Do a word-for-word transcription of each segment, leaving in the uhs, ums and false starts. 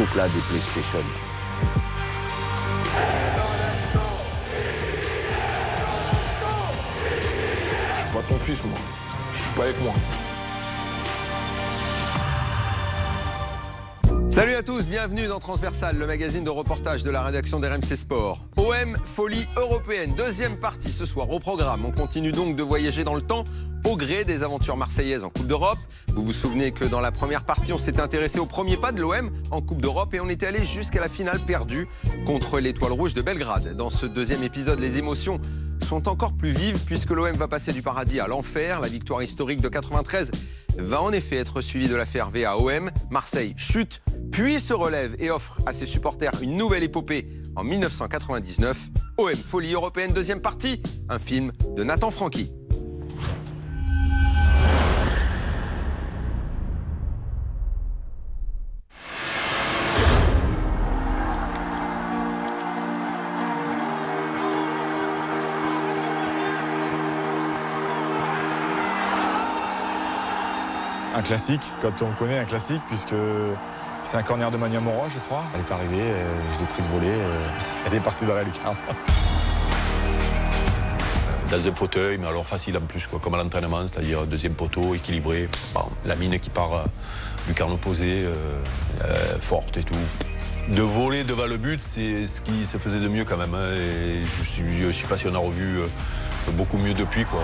trucs là des PlayStation. Je suis pas ton fils, moi. Je suis pas avec moi. Salut à tous, bienvenue dans Transversal, le magazine de reportage de la rédaction d'R M C Sport. O M, folie européenne, deuxième partie ce soir au programme. On continue donc de voyager dans le temps au gré des aventures marseillaises en Coupe d'Europe. Vous vous souvenez que dans la première partie, on s'était intéressé au premier pas de l'O M en Coupe d'Europe et on était allé jusqu'à la finale perdue contre l'Étoile Rouge de Belgrade. Dans ce deuxième épisode, les émotions sont encore plus vives puisque l'O M va passer du paradis à l'enfer. La victoire historique de quatre-vingt-treize va en effet être suivie de l'affaire V A O M. Marseille chute, puis se relève et offre à ses supporters une nouvelle épopée en mille neuf cent quatre-vingt-dix-neuf. O M, folie européenne, deuxième partie, un film de Nathan Franky. Un classique, quand on connaît un classique, puisque c'est un corner de Manu Mora, je crois. Elle est arrivée, je l'ai pris de voler, elle est partie dans la lucarne. Dans un fauteuil, mais alors facile en plus, quoi, comme à l'entraînement, c'est-à-dire deuxième poteau, équilibré, bon, la mine qui part euh, lucarne opposée, euh, euh, forte et tout. De voler devant le but, c'est ce qui se faisait de mieux quand même. Hein, et je suis, je sais pas si on a revu euh, beaucoup mieux depuis, quoi.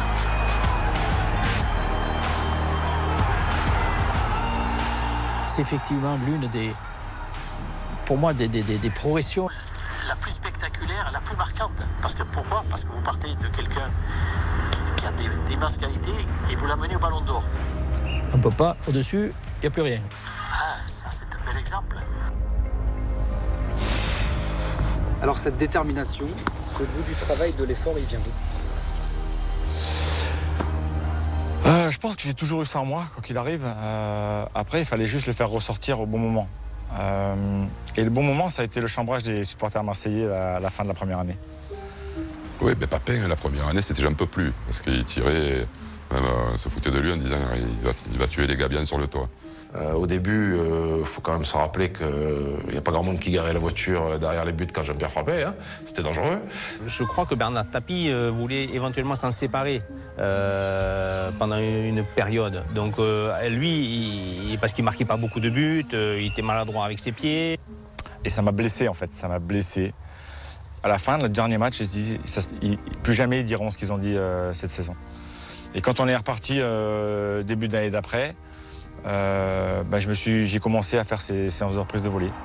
C'est effectivement l'une des, pour moi, des, des, des, des progressions la plus spectaculaire, la plus marquante. Parce que pourquoi? Parce que vous partez de quelqu'un qui a d'immenses qualités et vous l'amenez au Ballon d'Or. On ne peut pas, au-dessus, il n'y a plus rien. Ah, ça c'est un bel exemple. Alors cette détermination, ce goût du travail, de l'effort, il vient d'où? Euh, je pense que j'ai toujours eu ça en moi, quoi qu'il arrive. Euh, après, il fallait juste le faire ressortir au bon moment. Euh, et le bon moment, ça a été le chambrage des supporters marseillais à la fin de la première année. Oui, mais Papin, la première année, c'était j'en peux plus. Parce qu'il tirait, même euh, se foutait de lui en disant il va, il va tuer les gars bien sur le toit. Euh, au début, il euh, faut quand même se rappeler qu'il n'y a pas grand monde qui garait la voiture derrière les buts quand Jean-Pierre frappait. Hein. C'était dangereux. Je crois que Bernard Tapie euh, voulait éventuellement s'en séparer euh, pendant une période. Donc euh, lui, il, parce qu'il marquait pas beaucoup de buts, euh, il était maladroit avec ses pieds. Et ça m'a blessé en fait, ça m'a blessé. À la fin, le dernier match, je dis, ça, ils, plus jamais ils diront ce qu'ils ont dit euh, cette saison. Et quand on est reparti euh, début d'année d'après, Euh, bah, je me suis, j'ai commencé à faire ces séances de reprise de volée.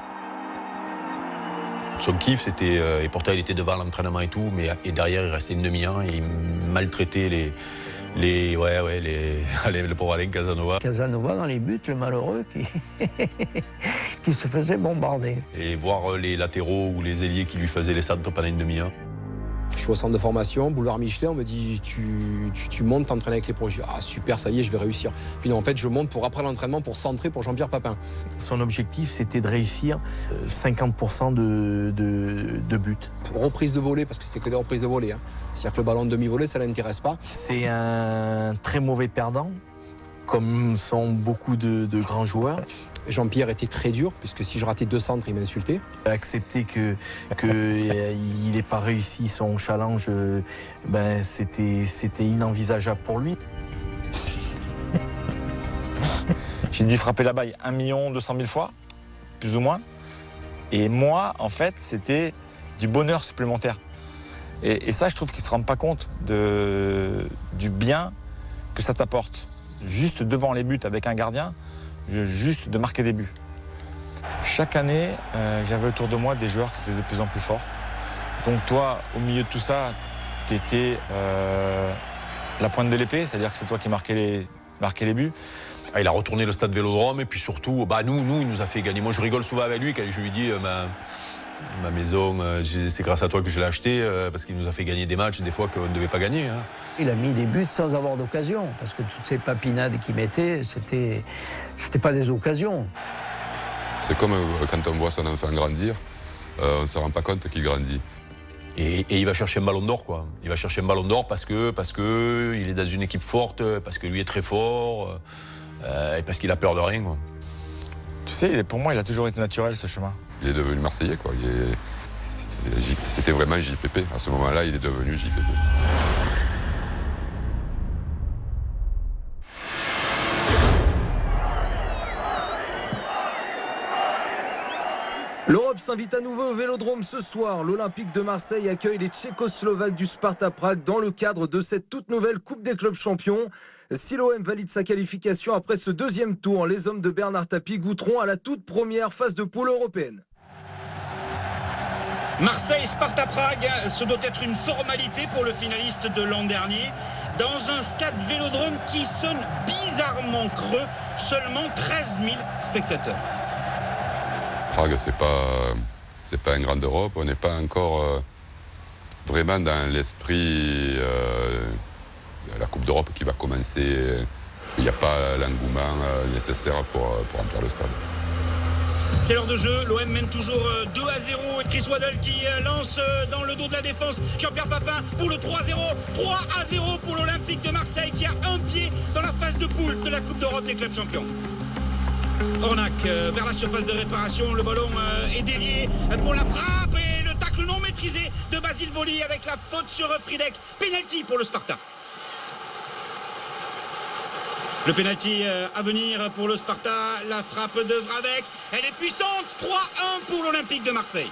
Son kiff, c'était, euh, et pourtant il était devant l'entraînement et tout, mais et derrière il restait une demi-heure et il maltraitait les, les, ouais, ouais, les, allez, le pauvre Alain Casanova. Casanova dans les buts, le malheureux qui, qui se faisait bombarder. Et voir les latéraux ou les ailiers qui lui faisaient les centres pendant une demi-heure. Je suis au centre de formation, boulevard Michelet, on me dit tu, tu, tu montes t'entraîner avec les projets. Ah super, ça y est, je vais réussir. Puis non, en fait, je monte pour après l'entraînement pour centrer pour Jean-Pierre Papin. Son objectif, c'était de réussir cinquante pour cent de, de, de buts. Reprise de volée, parce que c'était que des reprises de volée. Hein. C'est-à-dire que le ballon de demi-volée, ça ne l'intéresse pas. C'est un très mauvais perdant, comme sont beaucoup de, de grands joueurs. Jean-Pierre était très dur, puisque si je ratais deux centres, il m'insultait. Accepter que, que il n'ait pas réussi son challenge, ben, c'était, c'était inenvisageable pour lui. J'ai dû frapper la balle un million deux cent mille fois, plus ou moins. Et moi, en fait, c'était du bonheur supplémentaire. Et, et ça, je trouve qu'ils ne se rendent pas compte de, du bien que ça t'apporte. Juste devant les buts avec un gardien, juste de marquer des buts. Chaque année, euh, j'avais autour de moi des joueurs qui étaient de plus en plus forts. Donc toi, au milieu de tout ça, tu étais euh, la pointe de l'épée, c'est-à-dire que c'est toi qui marquais les, marquais les buts. Ah, il a retourné le stade Vélodrome et puis surtout, bah, nous, nous, il nous a fait gagner. Moi, je rigole souvent avec lui quand je lui dis euh, ma, ma maison, euh, c'est grâce à toi que je l'ai achetée euh, parce qu'il nous a fait gagner des matchs des fois qu'on ne devait pas gagner. Hein. Il a mis des buts sans avoir d'occasion parce que toutes ces papinades qu'il mettait, c'était, c'était pas des occasions. C'est comme euh, quand on voit son enfant grandir, euh, on ne se rend pas compte qu'il grandit. Et, et il va chercher un ballon d'or, quoi. Il va chercher un ballon d'or parce que, parce que il est dans une équipe forte, parce que lui est très fort, euh, et parce qu'il a peur de rien, quoi. Tu sais, pour moi, il a toujours été naturel, ce chemin. Il est devenu Marseillais, quoi. C'était vraiment J P P. À ce moment-là, il est devenu J P P. L'Europe s'invite à nouveau au Vélodrome ce soir. L'Olympique de Marseille accueille les Tchécoslovaques du Sparta Prague dans le cadre de cette toute nouvelle Coupe des clubs champions. Si l'O M valide sa qualification après ce deuxième tour, les hommes de Bernard Tapie goûteront à la toute première phase de poule européenne. Marseille-Sparta Prague, ce doit être une formalité pour le finaliste de l'an dernier. Dans un stade Vélodrome qui sonne bizarrement creux, seulement treize mille spectateurs. Prague, c'est pas, c'est pas un grand Europe. On n'est pas encore euh, vraiment dans l'esprit euh, de la Coupe d'Europe qui va commencer. Il n'y a pas l'engouement euh, nécessaire pour, pour remplir le stade. C'est l'heure de jeu, l'O M mène toujours deux à zéro et Chris Waddle qui lance dans le dos de la défense Jean-Pierre Papin pour le trois à zéro. trois à zéro pour l'Olympique de Marseille qui a un pied dans la phase de poule de la Coupe d'Europe des clubs champions. Ornac euh, vers la surface de réparation, le ballon euh, est dévié pour la frappe et le tacle non maîtrisé de Basile Boli avec la faute sur Friedek. Penalty pour le Sparta. Le penalty euh, à venir pour le Sparta, la frappe de Vravek, elle est puissante, trois un pour l'Olympique de Marseille.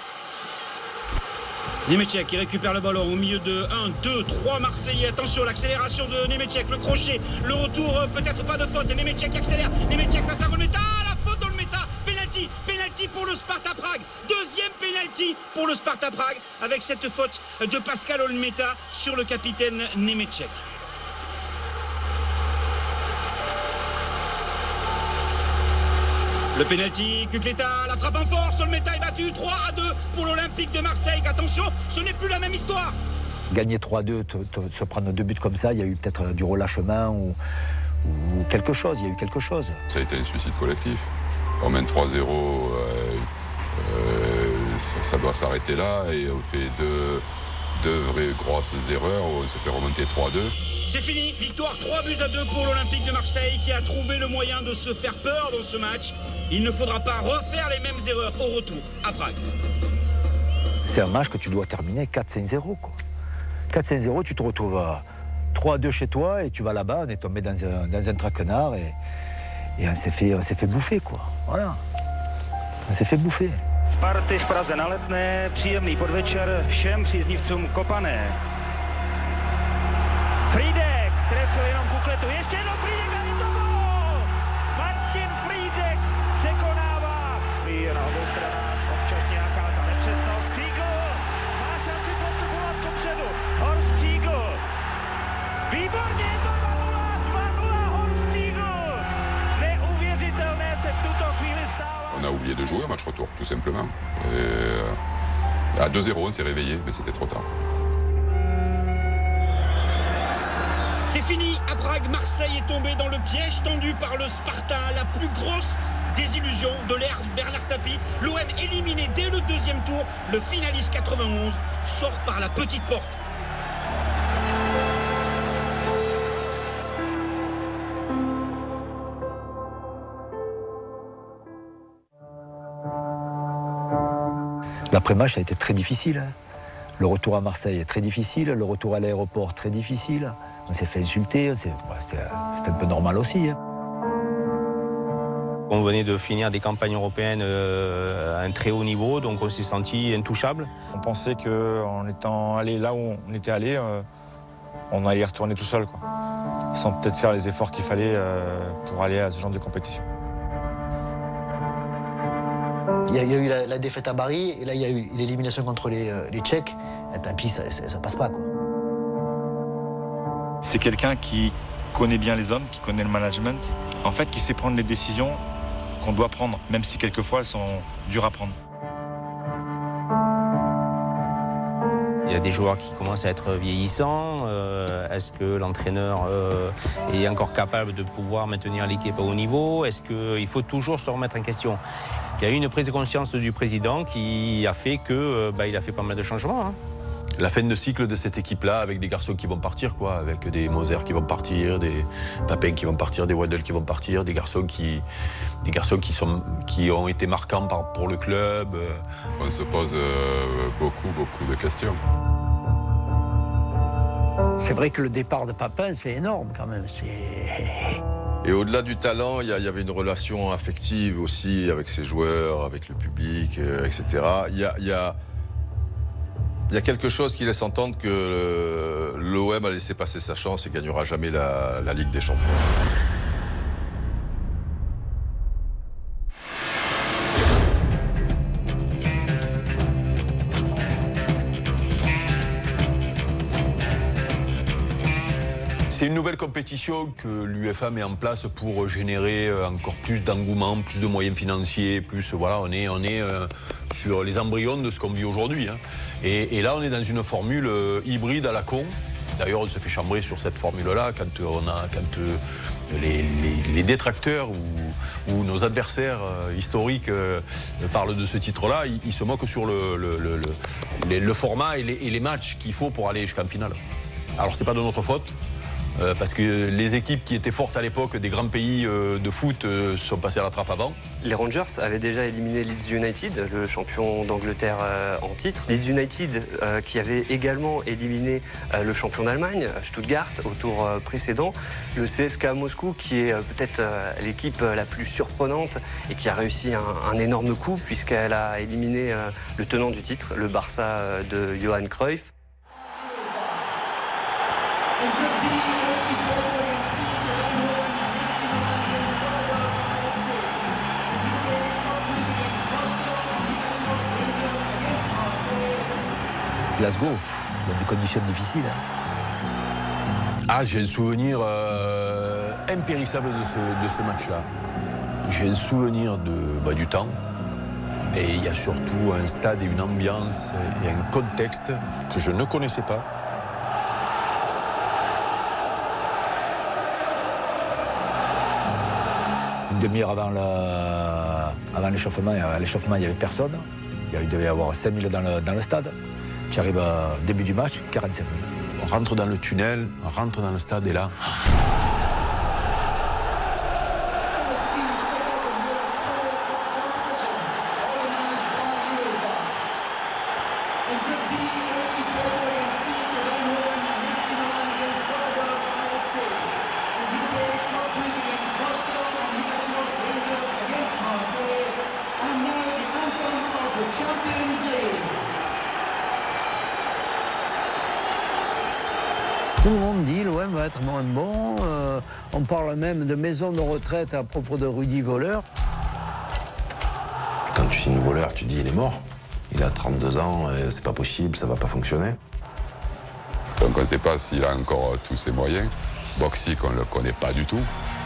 Nemeček qui récupère le ballon au milieu de un, deux, trois Marseillais. Attention, l'accélération de Nemeček, le crochet, le retour, peut-être pas de faute. Et Nemeček qui accélère, Nemeček face à Olmeta, la faute d'Olmeta, penalty, penalty pour le Sparta Prague. Deuxième penalty pour le Sparta Prague avec cette faute de Pascal Olmeta sur le capitaine Nemeček. Le pénalty, Kukleta, la frappe en force, Olmeta est battu, trois à deux pour l'Olympique de Marseille. Attention, ce n'est plus la même histoire. Gagner trois à deux, te, te, se prendre deux buts comme ça, il y a eu peut-être du relâchement ou, ou quelque chose, il y a eu quelque chose. Ça a été un suicide collectif. On mène trois à zéro, euh, euh, ça, ça doit s'arrêter là et on fait deux, deux vraies grosses erreurs, on se fait remonter trois à deux. C'est fini, victoire trois buts à deux pour l'Olympique de Marseille qui a trouvé le moyen de se faire peur dans ce match. Il ne faudra pas refaire les mêmes erreurs au retour à Prague. C'est un match que tu dois terminer quatre cinq zéro. quatre cinq zéro, tu te retrouves à trois à deux chez toi et tu vas là-bas, on est tombé dans un, dans un traquenard et, et on s'est fait, on s'est fait bouffer, quoi. Voilà. On s'est fait bouffer. Sparty v Praze na Letné, příjemný podvečer všem příznivcům kopané. Friedek trefil jenom Kukletu, ještě jednou Friedek a je to gól! Martin Friedek překonává. Je na obou stranách občas nějaká ta nepřesnost. Siegl má šanci postupovat kopředu. Horst Siegl. Výborně, je to dva nula, dva nula Horst Siegl. Neuvěřitelné se v tuto chvíli stává. On a oublié de jouer au match retour, tout simplement. Et à deux zéro, on s'est réveillé, mais c'était trop tard. C'est fini à Prague, Marseille est tombé dans le piège tendu par le Sparta, la plus grosse désillusion de l'ère Bernard Tapie. L'O M éliminé dès le deuxième tour, le finaliste quatre-vingt-onze sort par la petite porte. L'après-match a été très difficile. Hein. Le retour à Marseille est très difficile, le retour à l'aéroport très difficile. On s'est fait insulter, c'était ouais, un peu normal aussi. Hein. On venait de finir des campagnes européennes euh, à un très haut niveau, donc on s'est senti intouchable. On pensait qu'en étant allé là où on était allé, euh, on allait y retourner tout seul, quoi. Sans peut-être faire les efforts qu'il fallait euh, pour aller à ce genre de compétition. Il y, a, il y a eu la, la défaite à Bari, et là il y a eu l'élimination contre les, euh, les Tchèques. À Tapie, ça, ça, ça passe pas, quoi. C'est quelqu'un qui connaît bien les hommes, qui connaît le management, en fait, qui sait prendre les décisions qu'on doit prendre, même si quelquefois elles sont dures à prendre. Il y a des joueurs qui commencent à être vieillissants. Euh, Est-ce que l'entraîneur euh, est encore capable de pouvoir maintenir l'équipe au haut niveau? Est-ce qu'il faut toujours se remettre en question? Il y a eu une prise de conscience du président qui a fait que, euh, bah, il a fait pas mal de changements. Hein. la fin de cycle de cette équipe-là, avec des garçons qui vont partir, quoi, avec des Moser qui vont partir, des Papin qui vont partir, des Waddle qui vont partir, des garçons qui, des garçons qui, sont, qui ont été marquants par, pour le club. On se pose euh, beaucoup, beaucoup de questions. C'est vrai que le départ de Papin, c'est énorme quand même. Et au-delà du talent, il y, y avait une relation affective aussi avec ses joueurs, avec le public, euh, et cetera. Il y a, y a Il y a quelque chose qui laisse entendre que l'O M a laissé passer sa chance et gagnera jamais la, la Ligue des Champions. C'est une nouvelle compétition que l'UEFA met en place pour générer encore plus d'engouement, plus de moyens financiers, plus voilà, on est, on est euh, sur les embryons de ce qu'on vit aujourd'hui. Hein. Et, et là, on est dans une formule euh, hybride à la con. D'ailleurs, on se fait chambrer sur cette formule-là quand, on a, quand euh, les, les, les détracteurs ou, ou nos adversaires euh, historiques euh, parlent de ce titre-là, ils, ils se moquent sur le, le, le, le, le format et les, et les matchs qu'il faut pour aller jusqu'en finale. Alors, c'est pas de notre faute. Euh, parce que les équipes qui étaient fortes à l'époque des grands pays euh, de foot euh, sont passées à la trappe avant. Les Rangers avaient déjà éliminé Leeds United, le champion d'Angleterre euh, en titre. Leeds United euh, qui avait également éliminé euh, le champion d'Allemagne, Stuttgart, au tour euh, précédent. Le C S K à Moscou qui est euh, peut-être euh, l'équipe la plus surprenante et qui a réussi un, un énorme coup puisqu'elle a éliminé euh, le tenant du titre, le Barça euh, de Johan Cruyff. Glasgow, dans des conditions difficiles. Hein. Ah, j'ai un souvenir euh, impérissable de ce, de ce match-là. J'ai un souvenir de, bah, du temps. Et il y a surtout un stade et une ambiance et un contexte que je ne connaissais pas. Une demi-heure avant l'échauffement, à l'échauffement, il n'y avait personne. Il devait y avoir cinq mille dans le, dans le stade. Tu arrives au début du match, quarante-cinq mille. On rentre dans le tunnel, on rentre dans le stade et là... Tout le monde dit l'O M va être moins bon. Euh, on parle même de maison de retraite à propos de Rudy Voleur. Quand tu signes Voleur, tu dis il est mort. Il a trente-deux ans, c'est pas possible, ça va pas fonctionner. Donc on ne sait pas s'il a encore tous ses moyens. Boxic, on ne le connaît pas du tout.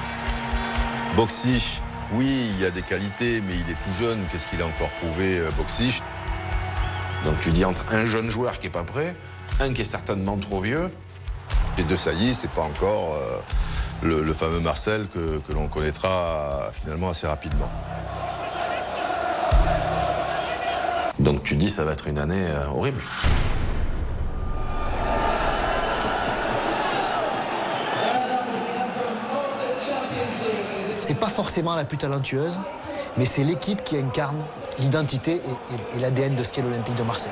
Boxic, oui, il y a des qualités, mais il est tout jeune. Qu'est-ce qu'il a encore prouvé, Boxic? Donc tu dis entre un jeune joueur qui est pas prêt, un qui est certainement trop vieux. Et De Sailly, c'est pas encore euh, le, le fameux Marcel que, que l'on connaîtra euh, finalement assez rapidement. Donc tu dis ça va être une année euh, horrible. C'est pas forcément la plus talentueuse, mais c'est l'équipe qui incarne l'identité et, et, et l'A D N de ce qu'est l'Olympique de Marseille.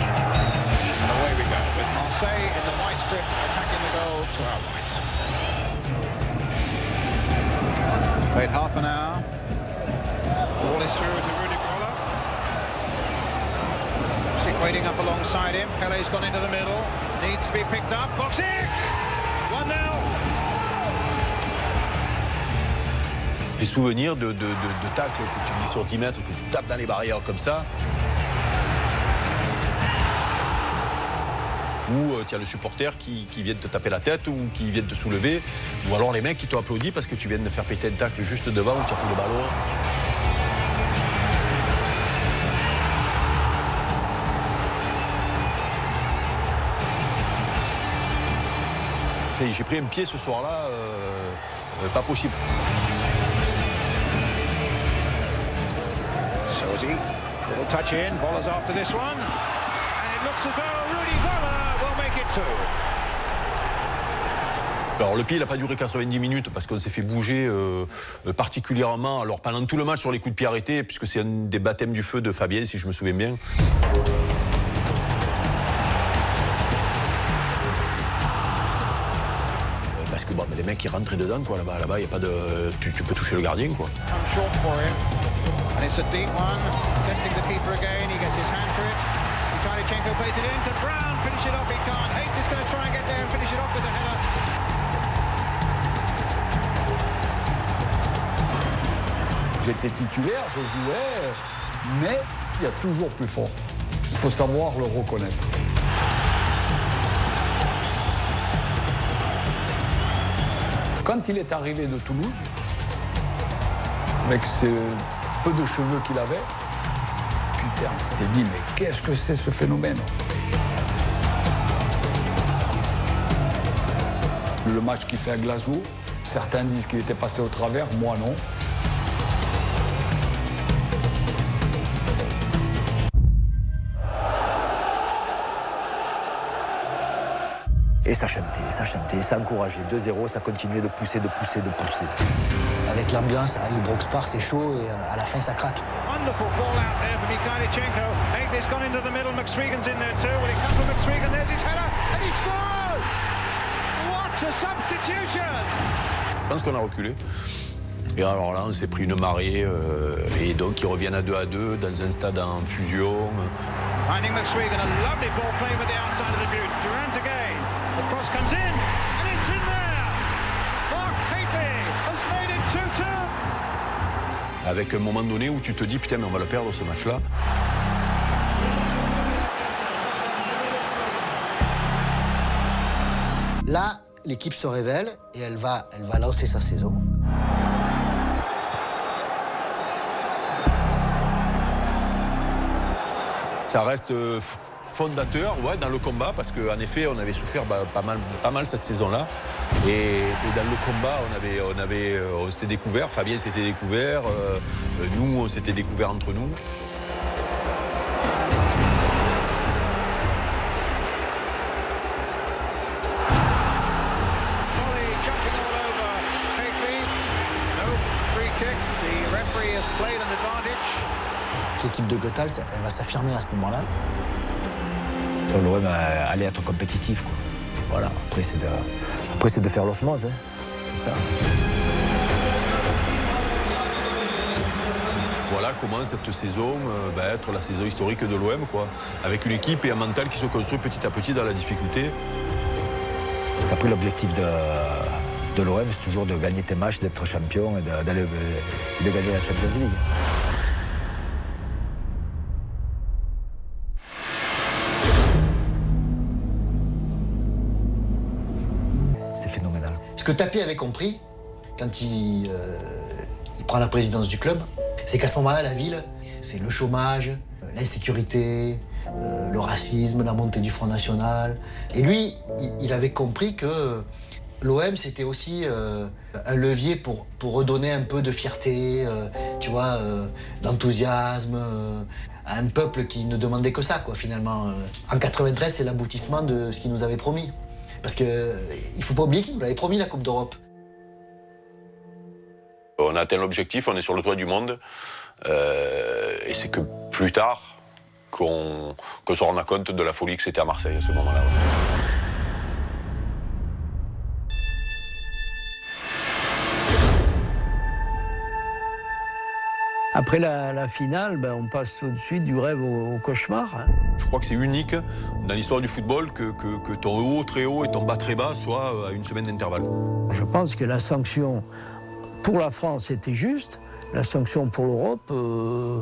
Played half an hour. Ball is through to Rudy Groller. Boxic waiting up alongside him. Pele's gone into the middle. Needs to be picked up. Boxic! one nil. J'ai souvenir de, de, de, de tacles que tu dis sur dix mètres, que tu tapes dans les barrières comme ça. Ou euh, tu as le supporter qui, qui vient de te taper la tête ou qui vient de te soulever. Ou alors les mecs qui t'ont applaudi parce que tu viens de faire péter un tacle juste devant où tu as pris le ballon. J'ai pris un pied ce soir-là, euh, euh, pas possible. Sozi, little touch in, ball is after this one. And it looks as though Rudi Völler will make it two. Alors le pied il n'a pas duré quatre-vingt-dix minutes parce qu'on s'est fait bouger euh, particulièrement alors pendant tout le match sur les coups de pied arrêtés puisque c'est un des baptêmes du feu de Fabien si je me souviens bien. Parce que bon, les mecs ils rentraient dedans quoi là-bas, là-bas il y a pas de tu, tu peux toucher le gardien quoi. And it's a deep one, testing the keeper again, he gets his hand to it. Vitalichenko plays it in, can Brown finish it off? He can't. Hayden is going to try and get there and finish it off with a header. J'étais titulaire, je jouais, mais il y a toujours plus fort. Il faut savoir le reconnaître. Quand il est arrivé de Toulouse, avec ce peu de cheveux qu'il avait, putain, on s'était dit, mais qu'est-ce que c'est ce phénomène? Le match qu'il fait à Glasgow, certains disent qu'il était passé au travers, moi non. Et ça chantait, ça chantait, ça encourageait. deux zéro, ça continuait de pousser, de pousser, de pousser. Avec l'ambiance à Ibrox Park, c'est chaud et à la fin, ça craque. Wonderful ball out there for Vitalichenko. Hayden has gone into the middle, McSwegan's in there too. Will it come from McSwegan? There's his header and he scores! What a substitution! Je pense qu'on a reculé. Et alors là, on s'est pris une marée euh, et donc ils reviennent à deux à deux dans un stade en fusion. Finding McSwegan, a lovely ball play with the outside of the boot. Durant again. The cross comes in and it's in there. Mark Hateley has made it two two. Avec un moment donné où tu te dis putain mais on va le perdre ce match-là. Là, l'équipe se révèle et elle va, elle va lancer sa saison. Ça reste fondateur ouais, dans le combat parce qu'en effet on avait souffert bah, pas, mal, pas mal cette saison-là et, et dans le combat on avait, on avait, on s'était découvert, Fabien s'était découvert, euh, nous on s'était découvert entre nous. L'équipe de Goethals, elle va s'affirmer à ce moment-là. L'O M allait être compétitif, quoi. Voilà, après c'est de, après, c'est de faire l'osmose, hein. C'est ça. Voilà comment cette saison euh, va être la saison historique de l'O M, quoi. Avec une équipe et un mental qui se construit petit à petit dans la difficulté. Parce qu'après l'objectif de, de l'O M, c'est toujours de gagner tes matchs, d'être champion et de, d'aller, de gagner la Champions League. Ce que Tapie avait compris, quand il, euh, il prend la présidence du club, c'est qu'à ce moment-là, la ville, c'est le chômage, l'insécurité, euh, le racisme, la montée du Front National. Et lui, il, il avait compris que l'O M, c'était aussi euh, un levier pour, pour redonner un peu de fierté, euh, tu vois, euh, d'enthousiasme euh, à un peuple qui ne demandait que ça, quoi, finalement. En quatre-vingt-treize, c'est l'aboutissement de ce qu'il nous avait promis. Parce qu'il ne faut pas oublier qu'il nous l'avait promis, la Coupe d'Europe. On a atteint l'objectif, on est sur le toit du monde. Euh, et c'est que plus tard qu'on qu'on se rende compte de la folie que c'était à Marseille à ce moment-là. Après la, la finale, ben, on passe tout de suite du rêve au, au cauchemar. Hein. Je crois que c'est unique dans l'histoire du football que, que, que ton haut très haut et ton bas très bas soient à une semaine d'intervalle. Je pense que la sanction pour la France était juste, la sanction pour l'Europe... Euh...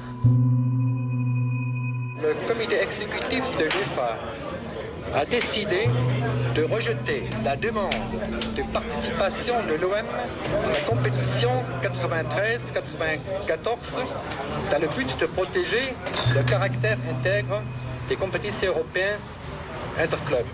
Le comité exécutif de l'UEFA a décidé de rejeter la demande de participation de l'O M à la compétition quatre-vingt-treize quatre-vingt-quatorze dans le but de protéger le caractère intègre des compétitions européennes interclubs.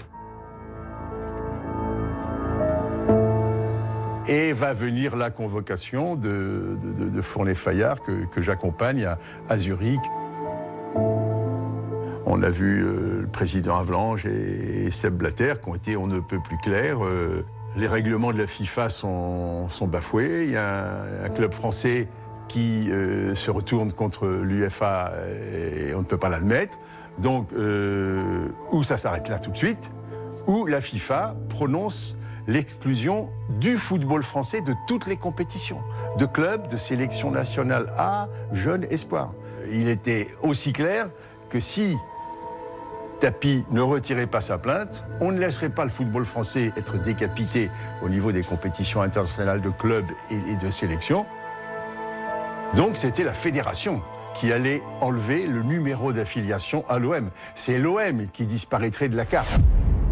Et va venir la convocation de, de, de, de Fournier-Fayard que, que j'accompagne à, à Zurich. On a vu euh, le président Avalanche et, et Sepp Blatter qui ont été on ne peut plus clairs. Euh, les règlements de la FIFA sont, sont bafoués. Il y a un, un club français qui euh, se retourne contre l'UEFA et on ne peut pas l'admettre. Donc, euh, ou ça s'arrête là tout de suite, ou la FIFA prononce l'exclusion du football français de toutes les compétitions, de clubs, de sélection nationale A, jeunes, espoirs. Il était aussi clair que si Tapie ne retirait pas sa plainte, on ne laisserait pas le football français être décapité au niveau des compétitions internationales de clubs et, et de sélections. Donc c'était la fédération qui allait enlever le numéro d'affiliation à l'O M. C'est l'O M qui disparaîtrait de la carte.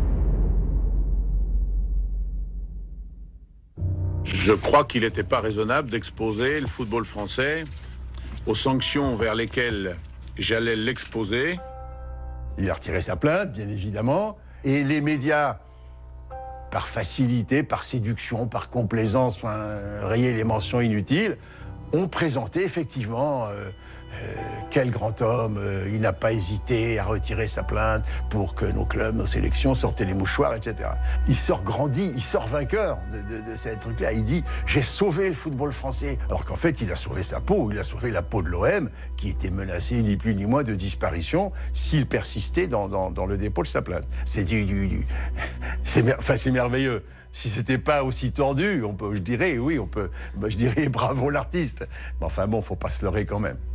Je crois qu'il n'était pas raisonnable d'exposer le football français aux sanctions vers lesquelles j'allais l'exposer. Il a retiré sa plainte, bien évidemment, et les médias, par facilité, par séduction, par complaisance, enfin, rayer les mentions inutiles, ont présenté effectivement euh, euh, quel grand homme, euh, il n'a pas hésité à retirer sa plainte pour que nos clubs, nos sélections sortent les mouchoirs, et cetera. Il sort grandi, il sort vainqueur de, de, de ce truc-là. Il dit « j'ai sauvé le football français ». Alors qu'en fait, il a sauvé sa peau, il a sauvé la peau de l'O M, qui était menacée ni plus ni moins de disparition s'il persistait dans, dans, dans le dépôt de sa plainte. C'est du, du, du... c'est mer... enfin, c'est merveilleux. Si c'était pas aussi tordu, on peut, je dirais, oui, on peut, ben, je dirais bravo l'artiste. Mais enfin bon, faut pas se leurrer quand même.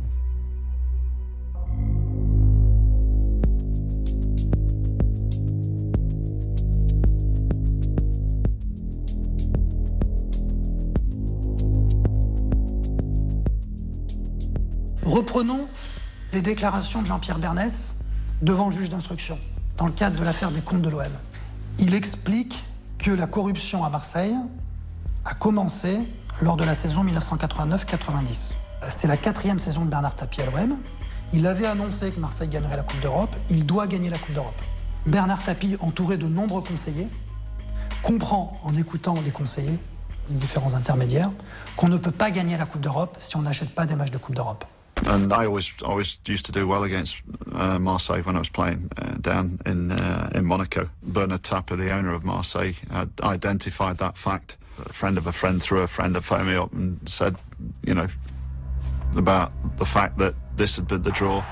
Reprenons les déclarations de Jean-Pierre Bernès devant le juge d'instruction, dans le cadre de l'affaire des comptes de l'O M. Il explique que la corruption à Marseille a commencé lors de la saison mille neuf cent quatre-vingt-neuf quatre-vingt-dix. C'est la quatrième saison de Bernard Tapie à l'O M. Il avait annoncé que Marseille gagnerait la Coupe d'Europe. Il doit gagner la Coupe d'Europe. Bernard Tapie, entouré de nombreux conseillers, comprend, en écoutant les conseillers, les différents intermédiaires, qu'on ne peut pas gagner la Coupe d'Europe si on n'achète pas des matchs de Coupe d'Europe. And I always, always used to do well against uh, Marseille when I was playing uh, down in uh, in Monaco. Bernard Tapie, the owner of Marseille, had identified that fact. A friend of a friend through a friend had phoned me up and said, you know, about the fact that this had been the draw.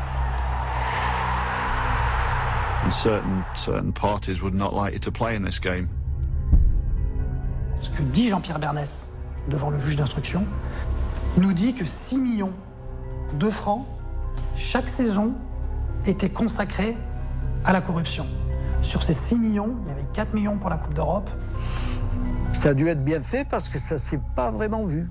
And certain certain parties would not like you to play in this game. Ce que dit Jean-Pierre Bernès devant le juge d'instruction, il nous dit que six millions de francs chaque saison étaient consacrés à la corruption. Sur ces six millions, il y avait quatre millions pour la Coupe d'Europe. Ça a dû être bien fait parce que ça ne s'est pas vraiment vu.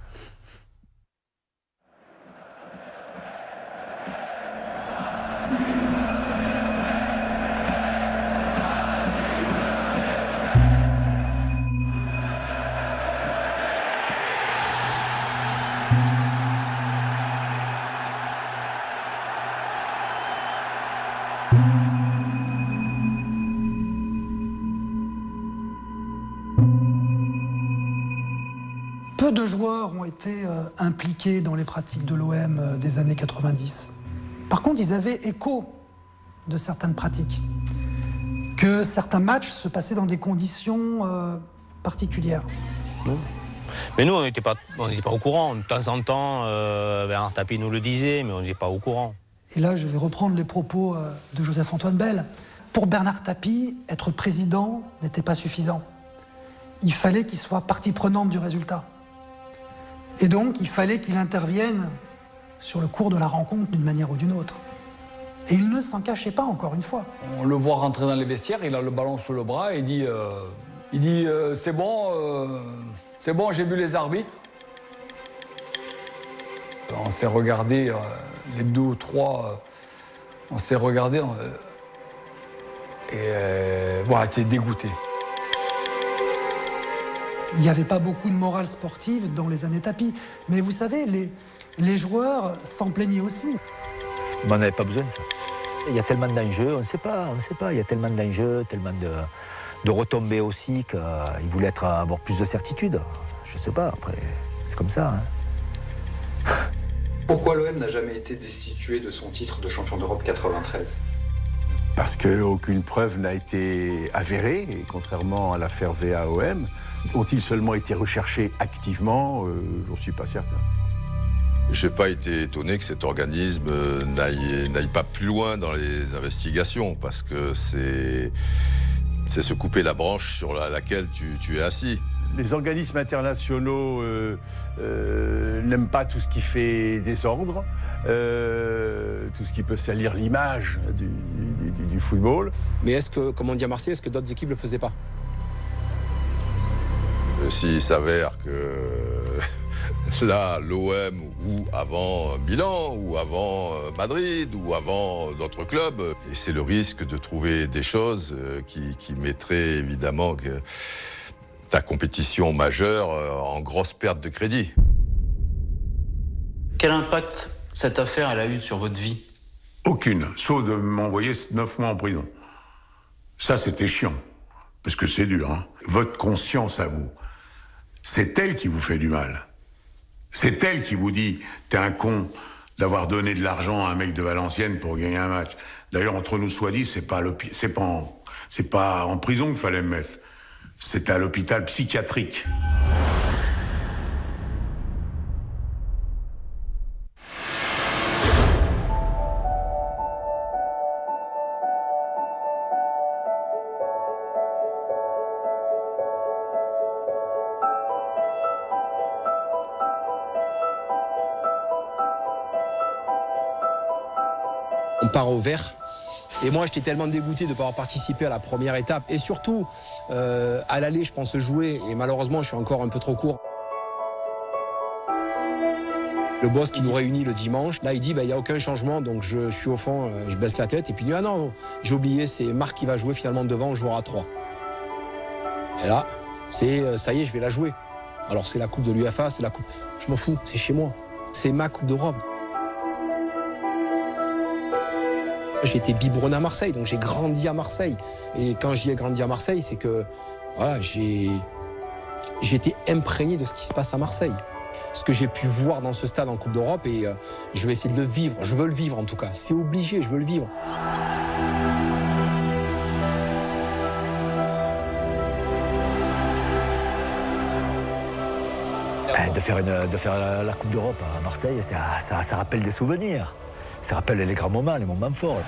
Peu de joueurs ont été euh, impliqués dans les pratiques de l'O M euh, des années quatre-vingt-dix. Par contre, ils avaient écho de certaines pratiques, que certains matchs se passaient dans des conditions euh, particulières. Non. Mais nous, on n'était pas, on n'était pas au courant. De temps en temps, euh, Bernard Tapie nous le disait, mais on n'était pas au courant. Et là, je vais reprendre les propos euh, de Joseph-Antoine Bell. Pour Bernard Tapie, être président n'était pas suffisant. Il fallait qu'il soit partie prenante du résultat. Et donc, il fallait qu'il intervienne sur le cours de la rencontre d'une manière ou d'une autre. Et il ne s'en cachait pas, encore une fois. On le voit rentrer dans les vestiaires, il a le ballon sous le bras et il dit, euh, il dit euh, c'est bon, euh, c'est bon, j'ai vu les arbitres. On s'est regardé, euh, les deux ou trois, euh, on s'est regardé euh, et euh, voilà, tu es dégoûté. Il n'y avait pas beaucoup de morale sportive dans les années Tapie. Mais vous savez, les, les joueurs s'en plaignaient aussi. On n'en avait pas besoin de ça. Il y a tellement d'enjeux, on ne sait pas, on ne sait pas. Il y a tellement d'enjeux, tellement de, de retombées aussi qu'il voulait être, avoir plus de certitude. Je ne sais pas, après, c'est comme ça. Hein. Pourquoi l'O M n'a jamais été destitué de son titre de champion d'Europe quatre-vingt-treize? Parce qu'aucune preuve n'a été avérée, et contrairement à l'affaire V A O M, ont-ils seulement été recherchés activement? euh, J'en suis pas certain. Je n'ai pas été étonné que cet organisme n'aille n'aille pas plus loin dans les investigations, parce que c'est c'est se couper la branche sur la, laquelle tu, tu es assis. Les organismes internationaux euh, euh, n'aiment pas tout ce qui fait désordre, euh, tout ce qui peut salir l'image du, du, du football. Mais est-ce que, comme on dit à Marseille, est-ce que d'autres équipes ne le faisaient pas? S'il s'avère que là, l'O M, ou avant Milan, ou avant Madrid, ou avant d'autres clubs, et c'est le risque de trouver des choses qui, qui mettraient évidemment que ta compétition majeure en grosse perte de crédit. Quel impact cette affaire elle a eu sur votre vie? Aucune, sauf de m'envoyer neuf mois en prison. Ça, c'était chiant, parce que c'est dur. Hein. Votre conscience à vous, c'est elle qui vous fait du mal. C'est elle qui vous dit « t'es un con d'avoir donné de l'argent à un mec de Valenciennes pour gagner un match ». D'ailleurs, entre nous soit dit, c'est pas, c'est pas, en... c'est pas en prison qu'il fallait me mettre. C'était à l'hôpital psychiatrique. On part au vert. Et moi, j'étais tellement dégoûté de ne pas avoir participé à la première étape. Et surtout, euh, à l'aller, je pense jouer. Et malheureusement, je suis encore un peu trop court. Le boss qui nous réunit le dimanche, là, il dit, bah, il n'y a aucun changement. Donc, je, je suis au fond, euh, je baisse la tête. Et puis, il dit, ah non, j'ai oublié, c'est Marc qui va jouer finalement devant, on jouera à trois. Et là, c'est, euh, ça y est, je vais la jouer. Alors, c'est la coupe de l'U E F A, c'est la coupe... Je m'en fous, c'est chez moi. C'est ma coupe d'Europe. J'ai été biberonné à Marseille, donc j'ai grandi à Marseille. Et quand j'y ai grandi à Marseille, c'est que voilà, j'ai été imprégné de ce qui se passe à Marseille. Ce que j'ai pu voir dans ce stade en Coupe d'Europe, et euh, je vais essayer de le vivre. Je veux le vivre en tout cas. C'est obligé, je veux le vivre. De faire, une, de faire la, la Coupe d'Europe à Marseille, ça, ça, ça rappelle des souvenirs. Ça rappelle les grands moments, les moments forts.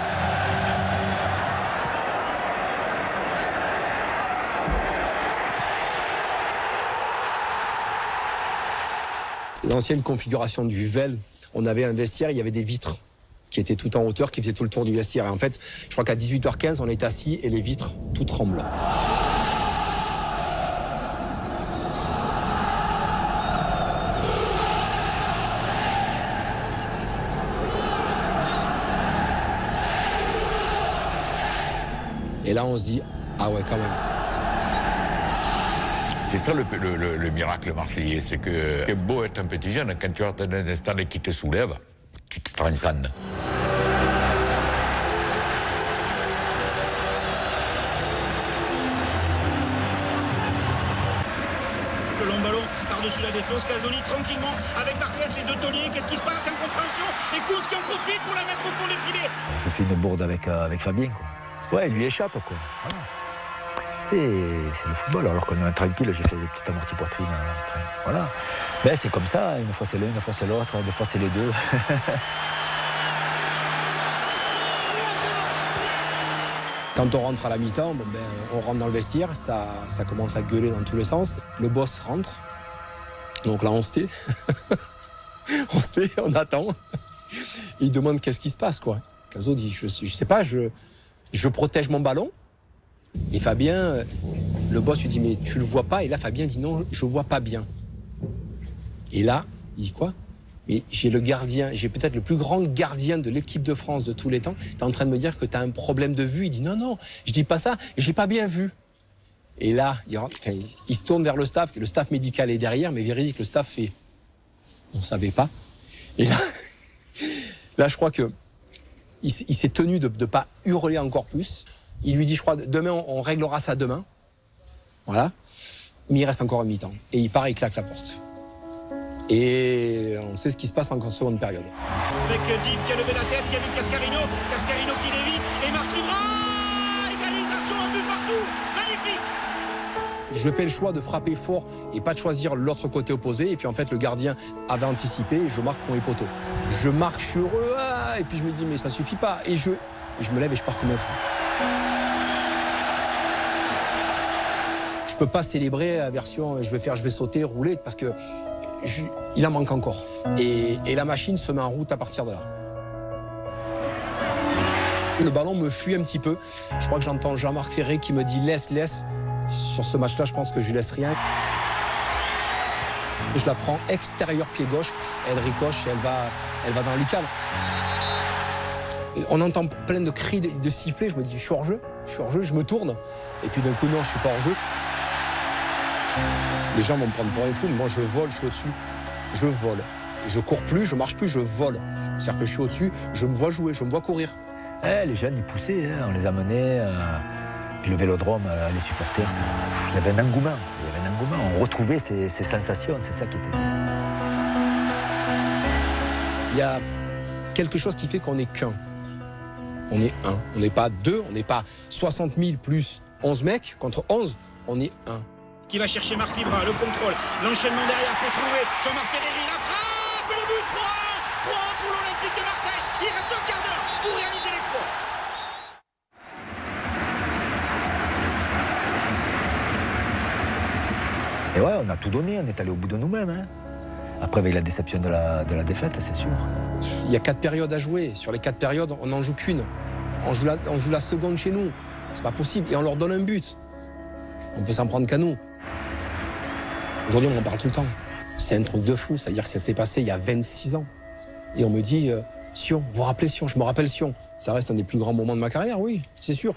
L'ancienne configuration du V E L, on avait un vestiaire, il y avait des vitres qui étaient tout en hauteur, qui faisaient tout le tour du vestiaire. Et en fait, je crois qu'à dix-huit heures quinze, on est assis et les vitres, tout tremblent. Et là, on se dit, ah ouais, quand même. C'est ça le, le, le, le miracle marseillais, c'est que c'est beau être un petit jeune, quand tu as un instant qui te soulève, tu te transcendes. Le long ballon par-dessus la défense, Casoni tranquillement avec Barthez, les deux tauliers, qu'est-ce qui se passe? Incompréhension, et Kouz qui en profite pour la mettre au fond des filets. Je fais une bourde avec, euh, avec Fabien, quoi. Ouais, il lui échappe, quoi. Voilà. C'est le football. Alors qu'on est tranquille, j'ai fait des petites amortis poitrine. Hein, voilà. Ben, c'est comme ça. Une fois c'est l'un, une fois c'est l'autre, des fois c'est les deux. Quand on rentre à la mi-temps, bon, ben, on rentre dans le vestiaire, ça, ça commence à gueuler dans tous les sens. Le boss rentre. Donc là, on se tait. on se tait, on attend. Il demande qu'est-ce qui se passe, quoi. Caso dit, je, je sais pas, je... Je protège mon ballon. Et Fabien, le boss lui dit, mais tu le vois pas? Et là, Fabien dit, non, je vois pas bien. Et là, il dit quoi? Mais j'ai le gardien, j'ai peut-être le plus grand gardien de l'équipe de France de tous les temps. T'es en train de me dire que t'as un problème de vue? Il dit, non, non, je dis pas ça, j'ai pas bien vu. Et là, il, enfin, il se tourne vers le staff, le staff médical est derrière, mais véridique, le staff fait, on savait pas. Et là, là, je crois que il, il s'est tenu de ne pas hurler encore plus. Il lui dit, je crois, demain, on, on réglera ça demain. Voilà. Mais il reste encore un mi-temps. Et il part, il claque la porte. Et on, sait ce qui se passe en seconde période. Avec Dib qui a levé la tête, qui a vu Cascarino, Cascarino qui dévie, et Marc Libra, égalisation, un but partout, magnifique. Je fais le choix de frapper fort et pas de choisir l'autre côté opposé. Et puis en fait, le gardien avait anticipé et je marque pour mes poteaux. Je marque, je suis heureux, ah, et puis je me dis, mais ça suffit pas. Et je, et je me lève et je pars comme un fou. Je peux pas célébrer la version, je vais faire, je vais sauter, rouler, parce que je, il en manque encore. Et, et la machine se met en route à partir de là. Le ballon me fuit un petit peu. Je crois que j'entends Jean-Marc Ferré qui me dit laisse, laisse. Sur ce match-là, je pense que je laisse rien. Je la prends extérieur pied gauche, elle ricoche et elle va, elle va dans le cadre. On entend plein de cris, de, de sifflets. Je me dis, je suis hors jeu, je suis hors jeu, je me tourne. Et puis d'un coup, non, je suis pas hors jeu. Les gens vont me prendre pour un fou, mais moi je vole, je suis au-dessus. Je vole. Je cours plus, je marche plus, je vole. C'est-à-dire que je suis au-dessus, je me vois jouer, je me vois courir. Eh, les jeunes, ils poussaient, hein, on les amenait. Euh... Puis le Vélodrome, les supporters, ça, il y avait un engouement. Il y avait un engouement. On retrouvait ces, ces sensations, c'est ça qui était bien. Il y a quelque chose qui fait qu'on n'est qu'un. On est un. On n'est pas deux, on n'est pas soixante mille plus onze mecs contre onze, on est un. Qui va chercher Marc Libra, le contrôle, l'enchaînement derrière pour trouver Jean-Marc Ferreri, la frappe, le but, trois un, trois un pour l'Olympique de Marseille. Il reste un quart d'heure pour réaliser l'exploit. Et ouais, on a tout donné, on est allé au bout de nous-mêmes. Hein. Après, avec la déception de la, de la défaite, c'est sûr. Il y a quatre périodes à jouer. Sur les quatre périodes, on n'en joue qu'une. On joue, la, on joue la seconde chez nous. C'est pas possible. Et on leur donne un but. On peut s'en prendre qu'à nous. Aujourd'hui, on en parle tout le temps. C'est un truc de fou. C'est-à-dire que ça s'est passé il y a vingt-six ans. Et on me dit, euh, Sion, vous vous rappelez Sion? Je me rappelle Sion. Ça reste un des plus grands moments de ma carrière, oui, c'est sûr.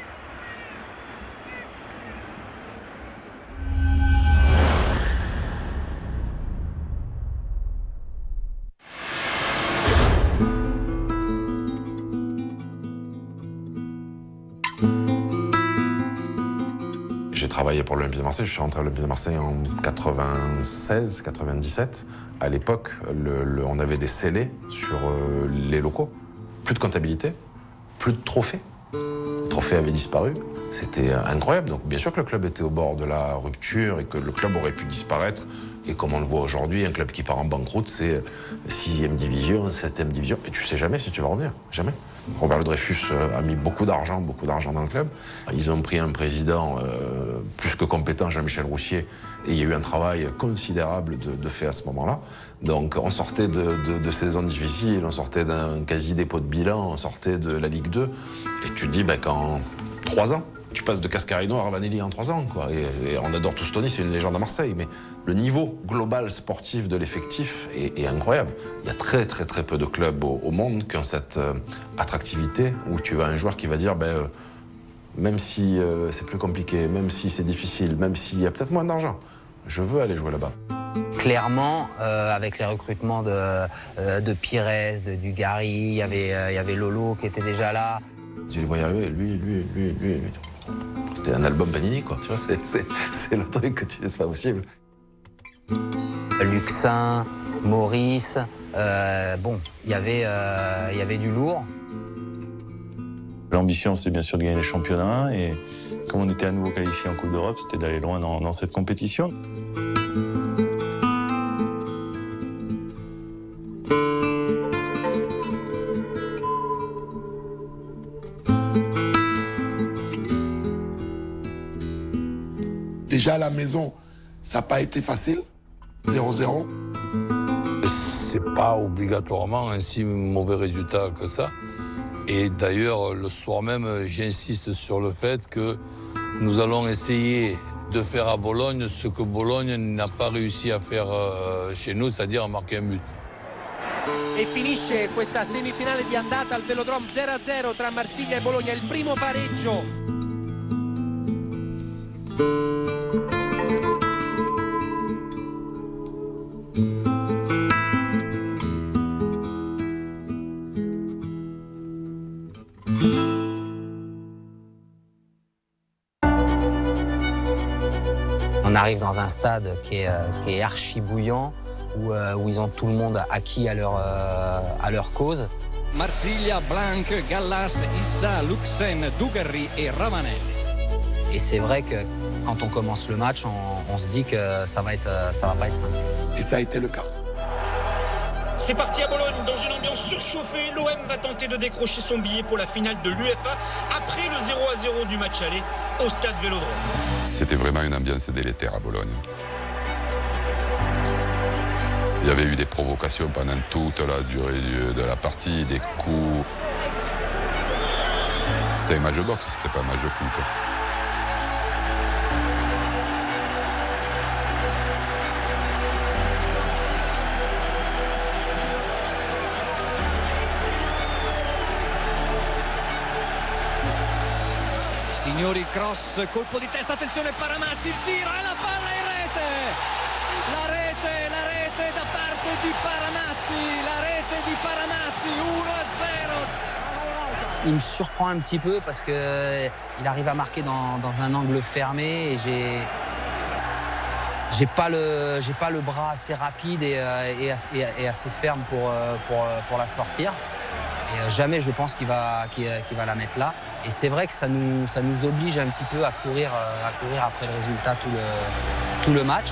J'ai travaillé pour l'Olympique de Marseille, je suis rentré à l'Olympique de Marseille en quatre-vingt-seize quatre-vingt-dix-sept. À l'époque, le, le, on avait des scellés sur euh, les locaux. Plus de comptabilité, plus de trophées. Les trophées avaient disparu. C'était incroyable. Donc bien sûr que le club était au bord de la rupture et que le club aurait pu disparaître. Et comme on le voit aujourd'hui, un club qui part en banqueroute, c'est sixième division, septième division. Et tu sais jamais si tu vas revenir. Jamais. Robert Le Dreyfus a mis beaucoup d'argent, beaucoup d'argent dans le club. Ils ont pris un président euh, plus que compétent, Jean-Michel Roussier, et il y a eu un travail considérable de, de fait à ce moment-là. Donc on sortait de, de, de saisons difficiles, on sortait d'un quasi-dépôt de bilan, on sortait de la Ligue deux, et tu te dis ben, qu'en trois ans, tu passes de Cascarino à Ravanelli en trois ans, quoi. Et, et on adore tous Tony, c'est une légende à Marseille, mais le niveau global sportif de l'effectif est, est incroyable. Il y a très très très peu de clubs au, au monde qui ont cette euh, attractivité où tu as un joueur qui va dire, ben, euh, même si euh, c'est plus compliqué, même si c'est difficile, même s'il y a peut-être moins d'argent, je veux aller jouer là-bas. Clairement, euh, avec les recrutements de, euh, de Pires, de Dugarry, il y avait, euh, il y avait Lolo qui était déjà là. Je les voyais arriver, lui, lui, lui, lui, lui. C'était un album Panini, quoi. Tu vois, c'est le truc que tu dis, c'est pas possible. Luxin, Maurice, euh, bon, il y avait, euh, il y avait du lourd. L'ambition, c'est bien sûr de gagner le championnat. Et comme on était à nouveau qualifié en Coupe d'Europe, c'était d'aller loin dans, dans cette compétition. Déjà à la maison, ça n'a pas été facile, zéro zéro. C'est pas obligatoirement un si mauvais résultat que ça. Et d'ailleurs, le soir même, j'insiste sur le fait que nous allons essayer de faire à Bologne ce que Bologne n'a pas réussi à faire chez nous, c'est-à-dire marquer un but. E finisce questa semifinale di andata al Velodrome zero a zero tra Marsiglia e Bologna, il primo pareggio. On arrive dans un stade qui est, qui est archi bouillant. où, euh, où ils ont tout le monde acquis à leur, euh, à leur cause. Marsiglia, Blanc, Gallas, Issa, Luxen, Dugarry et Ravanelli. Et c'est vrai que quand on commence le match, on, on se dit que ça va être, ça va pas être simple. Et ça a été le cas. C'est parti à Bologne, dans une ambiance surchauffée. L'O M va tenter de décrocher son billet pour la finale de l'U F A après le zéro à zéro du match aller au stade Vélodrome. C'était vraiment une ambiance délétère à Bologne. Il y avait eu des provocations pendant toute la durée de la partie, des coups. C'était un match de boxe, c'était pas un match de foot. Signori, cross, colpo di testa, attenzione Paramatti, il tiro e la palla in rete! La rete, la rete da parte di Paramatti, la rete di Paramatti, uno a zéro. Il me surprend un petit peu parce qu'il arrive à marquer dans, dans un angle fermé et j'ai j'ai pas le j'ai pas le bras assez rapide et, et, et, et assez ferme pour, pour, pour la sortir. Et jamais je pense qu'il va, qu'il, qu'il va la mettre là. Et c'est vrai que ça nous, ça nous oblige un petit peu à courir, à courir après le résultat tout le, tout le match.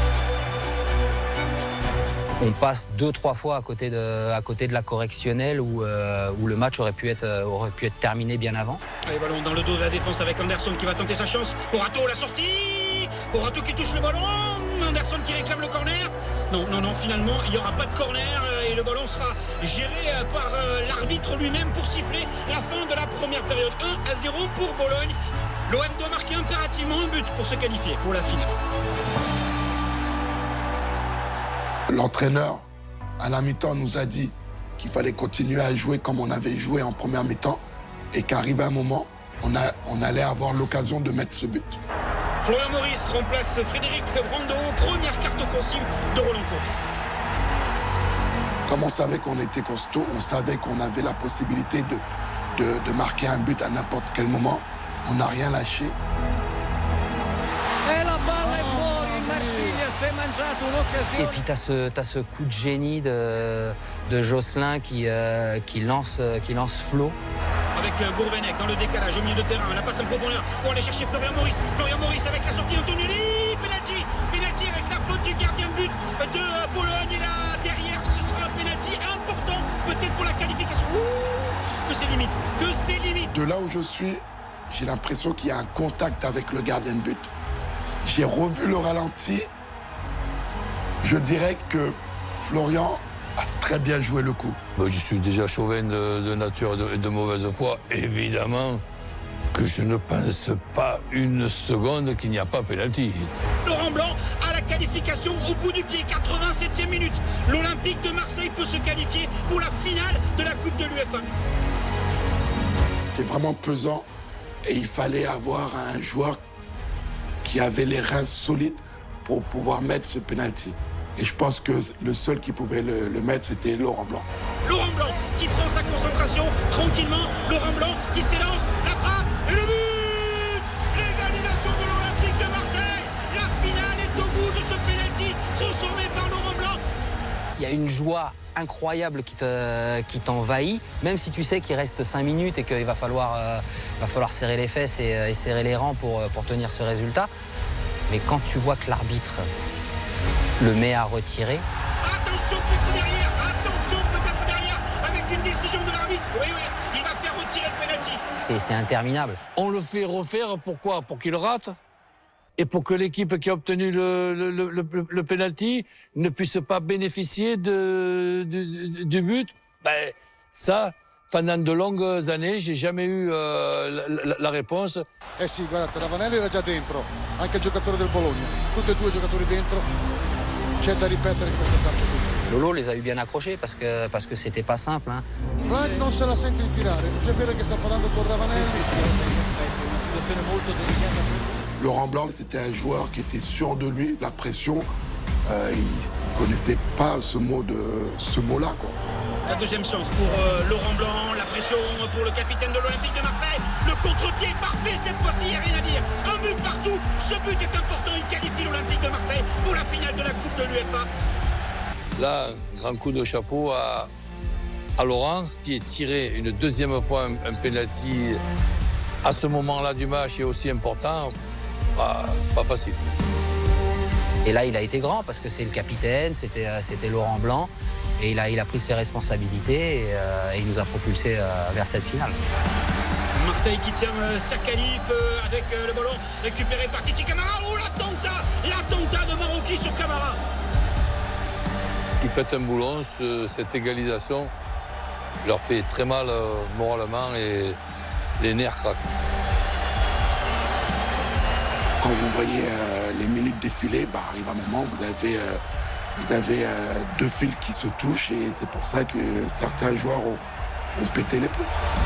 On passe deux, trois fois à côté de, à côté de la correctionnelle où, euh, où le match aurait pu, être, aurait pu être terminé bien avant. Allez, ballon dans le dos de la défense avec Anderson qui va tenter sa chance. Corato, la sortie. Corato qui touche le ballon. Anderson qui réclame le corner. Non, non, non, finalement, il n'y aura pas de corner et le ballon sera géré par l'arbitre lui-même pour siffler la fin de la première période. un à zéro pour Bologne. L'O M doit marquer impérativement un but pour se qualifier pour la finale. L'entraîneur, à la mi-temps, nous a dit qu'il fallait continuer à jouer comme on avait joué en première mi-temps et qu'arrivé un moment, on, a, on allait avoir l'occasion de mettre ce but. Florian Maurice remplace Frédéric Brando, première carte offensive de Roland Courbis. Comme on savait qu'on était costaud, on savait qu'on avait la possibilité de, de, de marquer un but à n'importe quel moment. On n'a rien lâché. Et la balle est fuori, Marsiglia s'est mangiato un'occasione. Et puis tu as ce, t'as ce coup de génie de, de Josselin qui, euh, qui, lance, qui lance Flo. Avec Gourvenec dans le décalage au milieu de terrain, la passe en profondeur pour aller chercher Florian Maurice. Florian Maurice avec la sortie d'Antonioli, penalty, penalty avec la faute du gardien de but de Bologne. Et là, derrière, ce sera un penalty important, peut-être pour la qualification. Ouh, que c'est limite, que c'est limite. De là où je suis, j'ai l'impression qu'il y a un contact avec le gardien de but. J'ai revu le ralenti. Je dirais que Florian a très bien joué le coup. Ben, je suis déjà chauvin de, de nature et de, de mauvaise foi. Évidemment que je ne pense pas une seconde qu'il n'y a pas pénalty. Laurent Blanc à la qualification au bout du pied, quatre-vingt-septième minute. L'Olympique de Marseille peut se qualifier pour la finale de la Coupe de l'U F A. C'était vraiment pesant et il fallait avoir un joueur qui avait les reins solides pour pouvoir mettre ce penalty. Et je pense que le seul qui pouvait le, le mettre, c'était Laurent Blanc. Laurent Blanc qui prend sa concentration tranquillement. Laurent Blanc qui s'élance, la frappe et le but! L'égalisation de l'Olympique de Marseille. La finale est au bout de ce penalty transformé par Laurent Blanc. Il y a une joie incroyable qui, te, qui t'envahit, même si tu sais qu'il reste cinq minutes et qu'il va falloir, euh, va falloir serrer les fesses et, et serrer les rangs pour, pour tenir ce résultat. Mais quand tu vois que l'arbitre le met à retirer. Attention peut-être derrière, attention peut-être derrière, avec une décision de l'arbitre. Oui, oui, il va faire retirer le penalty. C'est, c'est interminable. On le fait refaire, pourquoi? Pour qu'il rate et pour que l'équipe qui a obtenu le, le, le, le, le penalty ne puisse pas bénéficier de, de, du but. Ben, ça, pendant de longues années, j'ai jamais eu euh, la, la, la réponse. Eh sì, guardate, Ravanelli era già dentro, anche il giocatore del Bologna. Tutti e due giocatori dentro. C'è da ripetere questo calcio. Lolo les a eu bien accrochés parce que, parce que c'était pas simple. Hein. Blanc non se la sente di tirare, c'è vero che sta parlando con Ravanelli. Una situazione molto delicata. Laurent Blanc, c'était un joueur qui était sûr de lui, la pression. Euh, il ne connaissait pas ce mot de, ce mot-là, quoi. La deuxième chance pour euh, Laurent Blanc, la pression pour le capitaine de l'Olympique de Marseille. Le contre-pied parfait cette fois-ci, il n'y a rien à dire. Un but partout, ce but est important, il qualifie l'Olympique de Marseille pour la finale de la Coupe de l'U E F A. Là, un grand coup de chapeau à, à Laurent, qui est tiré une deuxième fois un, un penalty à ce moment-là du match est aussi important. Pas, pas facile. Et là, il a été grand parce que c'est le capitaine, c'était c'était Laurent Blanc. Et il a, il a pris ses responsabilités et, euh, et il nous a propulsés euh, vers cette finale. Marseille qui tient euh, sa qualif euh, avec euh, le ballon récupéré par Titi Camara. Oh, l'attentat L'attentat de Maroki sur Camara. Il pète un boulon, ce, cette égalisation leur fait très mal euh, moralement et les nerfs craquent. Quand vous voyez euh, les minutes défiler, bah, arrive un moment, vous avez, euh, vous avez euh, deux fils qui se touchent et c'est pour ça que certains joueurs ont, ont pété les plombs.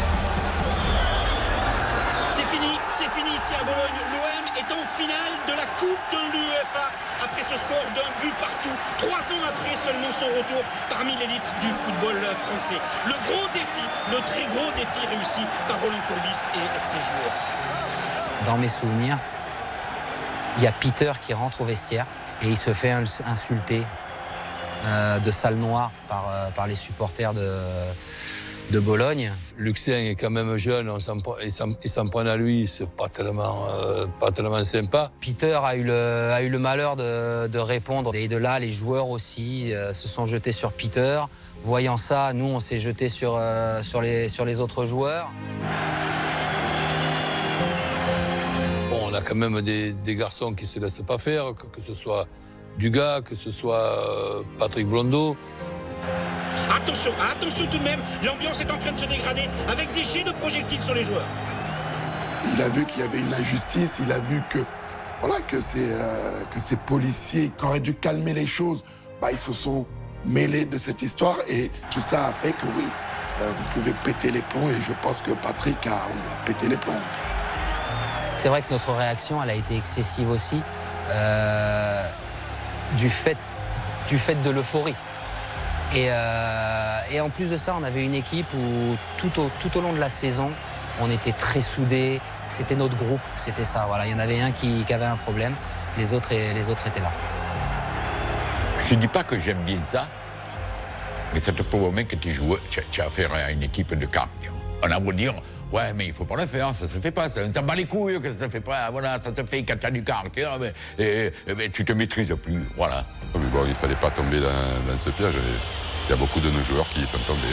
C'est fini, c'est fini ici à Bologne. L'O M est en finale de la Coupe de l'U E F A après ce score d'un but partout. Trois ans après seulement son retour parmi l'élite du football français. Le gros défi, le très gros défi réussi par Roland Courbis et ses joueurs. Dans mes souvenirs, il y a Peter qui rentre au vestiaire et il se fait insulter euh, de salle noire par, euh, par les supporters de, de Bologne. Luxien est quand même jeune, ils s'en prennent à lui, c'est pas tellement, euh, pas tellement sympa. Peter a eu le, a eu le malheur de, de répondre et de là, les joueurs aussi euh, se sont jetés sur Peter. Voyant ça, nous, on s'est jetés sur, euh, sur, les, sur les autres joueurs. On a quand même des, des garçons qui ne se laissent pas faire, que, que ce soit Dugas, que ce soit euh, Patrick Blondeau. Attention, attention tout de même, l'ambiance est en train de se dégrader avec des jets de projectiles sur les joueurs. Il a vu qu'il y avait une injustice, il a vu que, voilà, que, ces, euh, que ces policiers qui auraient dû calmer les choses, bah, ils se sont mêlés de cette histoire et tout ça a fait que oui, euh, vous pouvez péter les plombs et je pense que Patrick a, oui, a pété les plombs. C'est vrai que notre réaction, elle a été excessive aussi, euh, du, fait, du fait de l'euphorie. Et, euh, et en plus de ça, on avait une équipe où tout au, tout au long de la saison, on était très soudés. C'était notre groupe, c'était ça. Voilà. Il y en avait un qui, qui avait un problème, les autres, les autres étaient là. Je ne dis pas que j'aime bien ça, mais ça te prouve au moins que tu joues, tu, tu as affaire à une équipe de cartes. On a beau dire, ouais, mais il ne faut pas le faire, ça ne se fait pas, ça ne bat les couilles que ça ne se fait pas, voilà, ça se fait quand tu as du caractère, mais, et, et, tu te maîtrises plus, voilà. Mais bon, il ne fallait pas tomber dans, dans ce piège, il y a beaucoup de nos joueurs qui y sont tombés.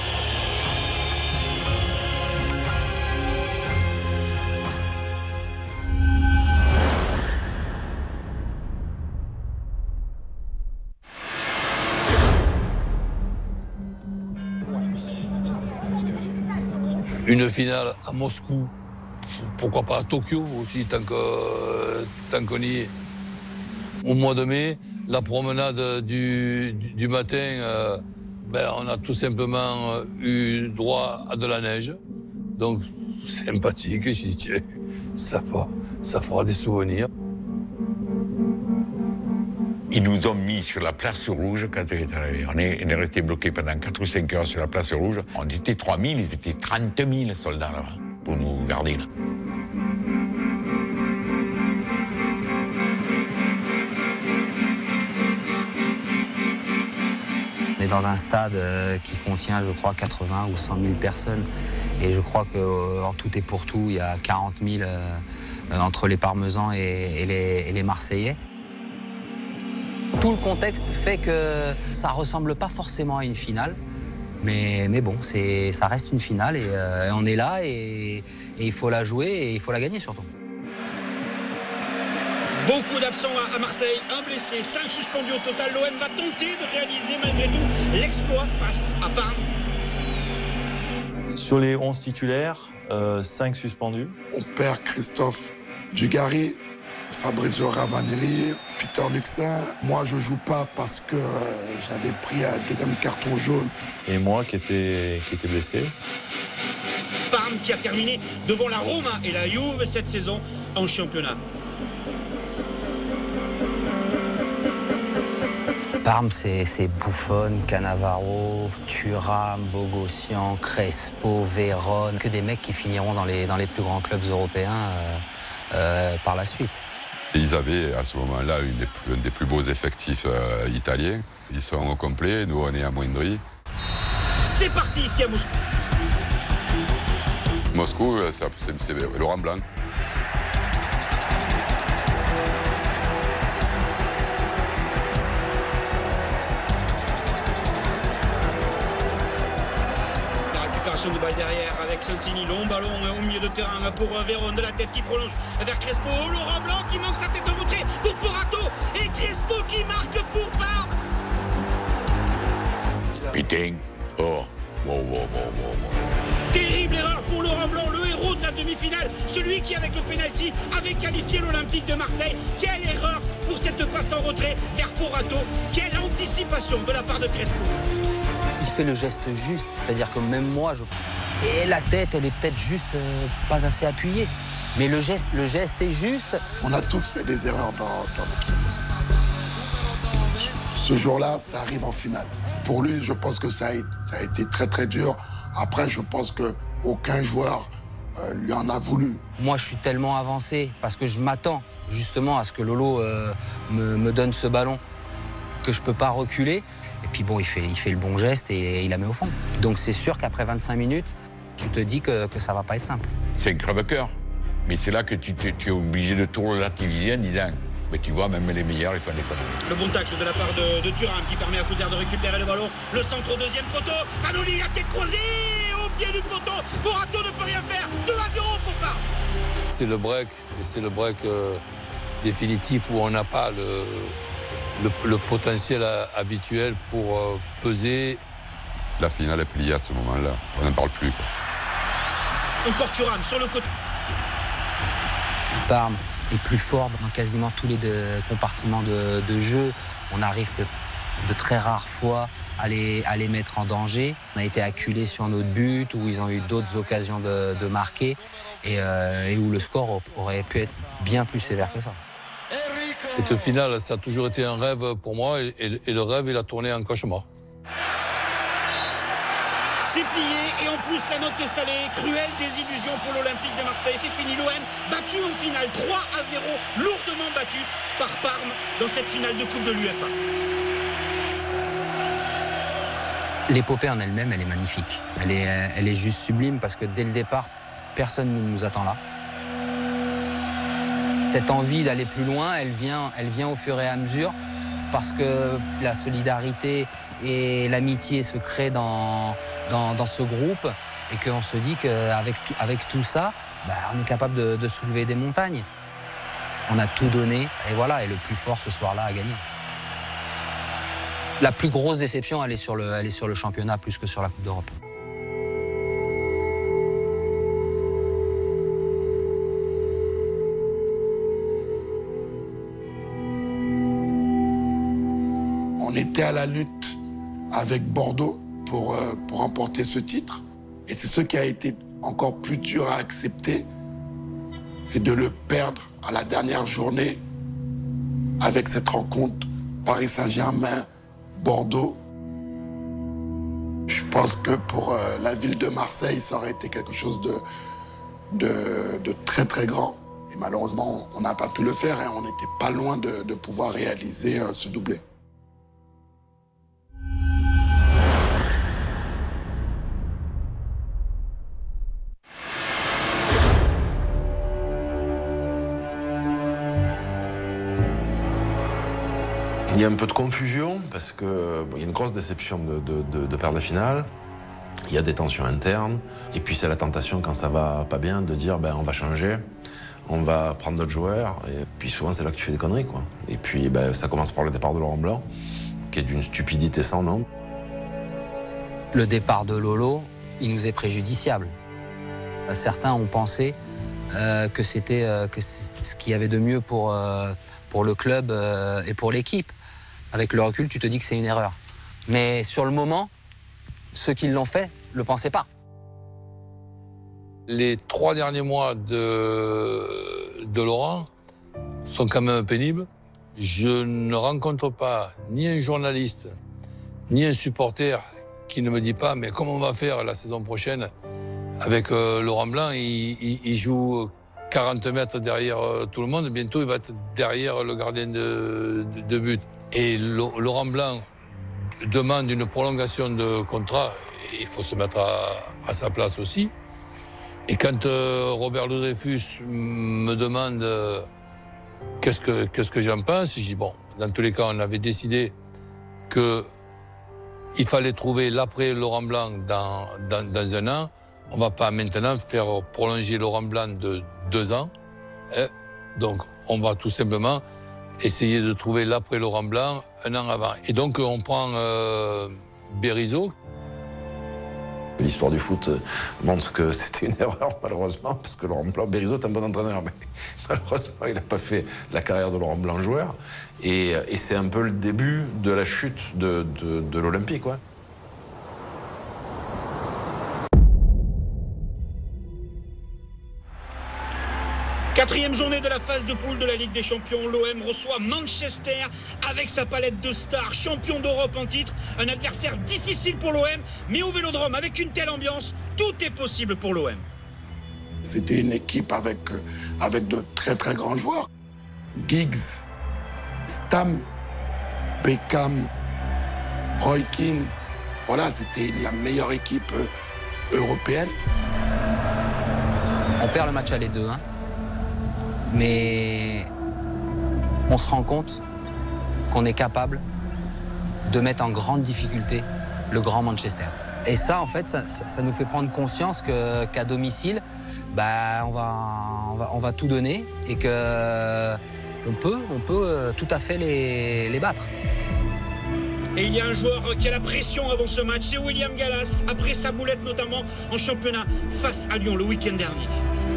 Une finale à Moscou, pourquoi pas à Tokyo aussi, tant que, tant qu'on y est. Au mois de mai, la promenade du, du, du matin, euh, ben, on a tout simplement eu droit à de la neige. Donc, sympathique, je dis, tiens, ça, ça fera des souvenirs. Ils nous ont mis sur la place rouge quand on est arrivé. On est, on est resté bloqué pendant quatre ou cinq heures sur la place rouge. On était trois mille, ils étaient trente mille soldats là-bas pour nous garder là. On est dans un stade qui contient, je crois, quatre-vingts ou cent mille personnes. Et je crois qu'en tout et pour tout, il y a quarante mille euh, entre les Parmesans et, et, les, et les Marseillais. Tout le contexte fait que ça ne ressemble pas forcément à une finale. Mais, mais bon, ça reste une finale et euh, on est là et, et il faut la jouer et il faut la gagner surtout. Beaucoup d'absents à Marseille, un blessé, cinq suspendus au total. L'O M va tenter de réaliser malgré tout l'exploit face à Parme. Sur les onze titulaires, euh, cinq suspendus. On perd Christophe Dugarry, Fabrizio Ravanelli, Peter Luxin. Moi, je joue pas parce que euh, j'avais pris un deuxième carton jaune. Et moi qui étais, qui était blessé. Parme qui a terminé devant la Roma et la Juve cette saison en championnat. Parme, c'est Buffon, Cannavaro, Thuram, Bogossian, Crespo, Vérone, que des mecs qui finiront dans les, dans les plus grands clubs européens euh, euh, par la suite. Et ils avaient à ce moment-là une des plus, un des plus beaux effectifs euh, italiens. Ils sont au complet, nous on est amoindris. C'est parti ici à Moscou. Moscou, c'est Laurent Blanc. De balle derrière avec Sensini, long ballon au milieu de terrain pour Vérone, de la tête qui prolonge vers Crespo, Laurent Blanc qui manque sa tête en retrait pour Porato et Crespo qui marque pour Parme. Putain, oh, wow, wow, wow, wow. Terrible erreur pour Laurent Blanc, le héros de la demi-finale, celui qui avec le pénalty avait qualifié l'Olympique de Marseille. Quelle erreur pour cette passe en retrait vers Porato, quelle anticipation de la part de Crespo. Il fait le geste juste, c'est-à-dire que même moi, je... et la tête, elle est peut-être juste euh, pas assez appuyée. Mais le geste, le geste est juste. On a tous fait des erreurs dans, dans notre vie. Ce jour-là, ça arrive en finale. Pour lui, je pense que ça a, ça a été très très dur. Après, je pense qu'aucun joueur euh, lui en a voulu. Moi, je suis tellement avancé parce que je m'attends justement à ce que Lolo euh, me, me donne ce ballon que je peux pas reculer. Et puis bon, il fait, il fait le bon geste et il la met au fond. Donc c'est sûr qu'après vingt-cinq minutes, tu te dis que, que ça va pas être simple. C'est un crève-cœur. Mais c'est là que tu, te, tu es obligé de tout relativiser en disant, mais tu vois, même les meilleurs, ils font des conneries. Le bon tacle de la part de, de Thuram qui permet à Fouzard de récupérer le ballon. Le centre au deuxième poteau. Panoli à tête croisée au pied du poteau. Morato ne peut rien faire. deux à zéro pour Parme. C'est le break, et c'est le break euh, définitif où on n'a pas le... Le, le potentiel habituel pour euh, peser. La finale est pliée à ce moment-là. On n'en parle plus, quoi. Encore Thuram sur le côté. Parme est plus fort dans quasiment tous les deux compartiments de, de jeu. On arrive que de très rares fois à les, à les mettre en danger. On a été acculés sur notre but, où ils ont eu d'autres occasions de, de marquer et, euh, et où le score aurait pu être bien plus sévère que ça. Cette finale, ça a toujours été un rêve pour moi et, et, et le rêve, il a tourné en cauchemar. C'est plié et en plus la note est salée. Cruelle désillusion pour l'Olympique de Marseille. C'est fini, l'O M battu en finale trois à zéro, lourdement battu par Parme dans cette finale de Coupe de l'U E F A. L'épopée en elle-même, elle est magnifique. Elle est, elle est juste sublime parce que dès le départ, personne ne nous attend là. Cette envie d'aller plus loin, elle vient, elle vient au fur et à mesure parce que la solidarité et l'amitié se créent dans, dans, dans ce groupe et qu'on se dit qu'avec avec tout ça, bah, on est capable de, de soulever des montagnes. On a tout donné et voilà, et le plus fort ce soir-là a gagné. La plus grosse déception, elle est sur le, elle est sur le championnat plus que sur la Coupe d'Europe. On était à la lutte avec Bordeaux pour, euh, pour remporter ce titre. Et c'est ce qui a été encore plus dur à accepter, c'est de le perdre à la dernière journée avec cette rencontre Paris Saint-Germain-Bordeaux. Je pense que pour euh, la ville de Marseille, ça aurait été quelque chose de, de, de très très grand. Et malheureusement, on n'a pas pu le faire et on n'était pas loin de, de pouvoir réaliser euh, ce doublé. Il y a un peu de confusion parce qu'il bon, y a une grosse déception de, de, de, de perdre la finale. Il y a des tensions internes. Et puis c'est la tentation quand ça va pas bien de dire ben, on va changer, on va prendre d'autres joueurs. Et puis souvent c'est là que tu fais des conneries, quoi. Et puis ben, ça commence par le départ de Laurent Blanc, qui est d'une stupidité sans nom. Le départ de Lolo, il nous est préjudiciable. Certains ont pensé euh, que c'était euh, ce qu'il y avait de mieux pour, euh, pour le club euh, et pour l'équipe. Avec le recul, tu te dis que c'est une erreur. Mais sur le moment, ceux qui l'ont fait ne le pensaient pas. Les trois derniers mois de, de Laurent sont quand même pénibles. Je ne rencontre pas ni un journaliste, ni un supporter qui ne me dit pas « mais comment on va faire la saison prochaine ?» Avec euh, Laurent Blanc, il, il, il joue quarante mètres derrière euh, tout le monde, bientôt il va être derrière le gardien de, de, de but. Et Laurent Blanc demande une prolongation de contrat, il faut se mettre à, à sa place aussi. Et quand euh, Robert Le Dreyfus me demande euh, qu'est-ce que, qu'est-ce que j'en pense, je dis bon, dans tous les cas, on avait décidé qu'il fallait trouver l'après Laurent Blanc dans, dans, dans un an. On ne va pas maintenant faire prolonger Laurent Blanc de deux ans. Hein. Donc, on va tout simplement essayer de trouver l'après Laurent Blanc un an avant. Et donc, on prend euh, Berizzo. L'histoire du foot montre que c'était une erreur, malheureusement, parce que Laurent Blanc, Berizzo est un bon entraîneur, mais malheureusement, il n'a pas fait la carrière de Laurent Blanc joueur. Et, et c'est un peu le début de la chute de, de, de l'Olympique, ouais. Quatrième journée de la phase de poule de la Ligue des Champions, l'O M reçoit Manchester avec sa palette de stars, champion d'Europe en titre, un adversaire difficile pour l'O M, mais au Vélodrome, avec une telle ambiance, tout est possible pour l'O M. C'était une équipe avec, avec de très très grands joueurs. Giggs, Stam, Beckham, Roy Keane, voilà, c'était la meilleure équipe européenne. On perd le match aller deux un. Mais on se rend compte qu'on est capable de mettre en grande difficulté le grand Manchester. Et ça, en fait, ça, ça nous fait prendre conscience que, qu'à domicile, bah, on, va, on, va, on va tout donner et qu'on peut, on peut tout à fait les, les battre. Et il y a un joueur qui a la pression avant ce match, c'est William Gallas, après sa boulette notamment en championnat face à Lyon le week-end dernier.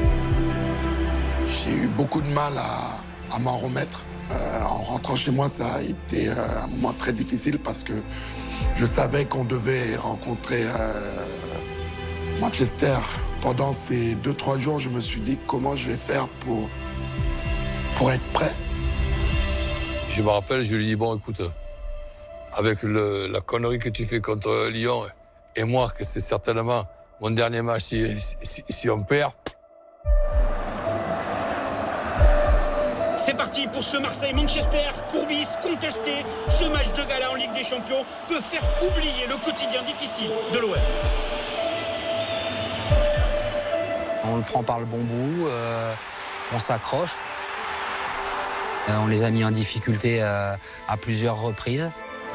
J'ai eu beaucoup de mal à, à m'en remettre. Euh, en rentrant chez moi, ça a été euh, un moment très difficile parce que je savais qu'on devait rencontrer euh, Manchester. Pendant ces deux, trois jours, je me suis dit comment je vais faire pour, pour être prêt. Je me rappelle, je lui ai dit, bon, écoute, avec le, la connerie que tu fais contre Lyon et moi, que c'est certainement mon dernier match si, si, si on perd. C'est parti pour ce Marseille-Manchester. Courbis contesté. Ce match de gala en Ligue des Champions peut faire oublier le quotidien difficile de l'O M. On le prend par le bon bout, euh, on s'accroche. Euh, on les a mis en difficulté euh, à plusieurs reprises.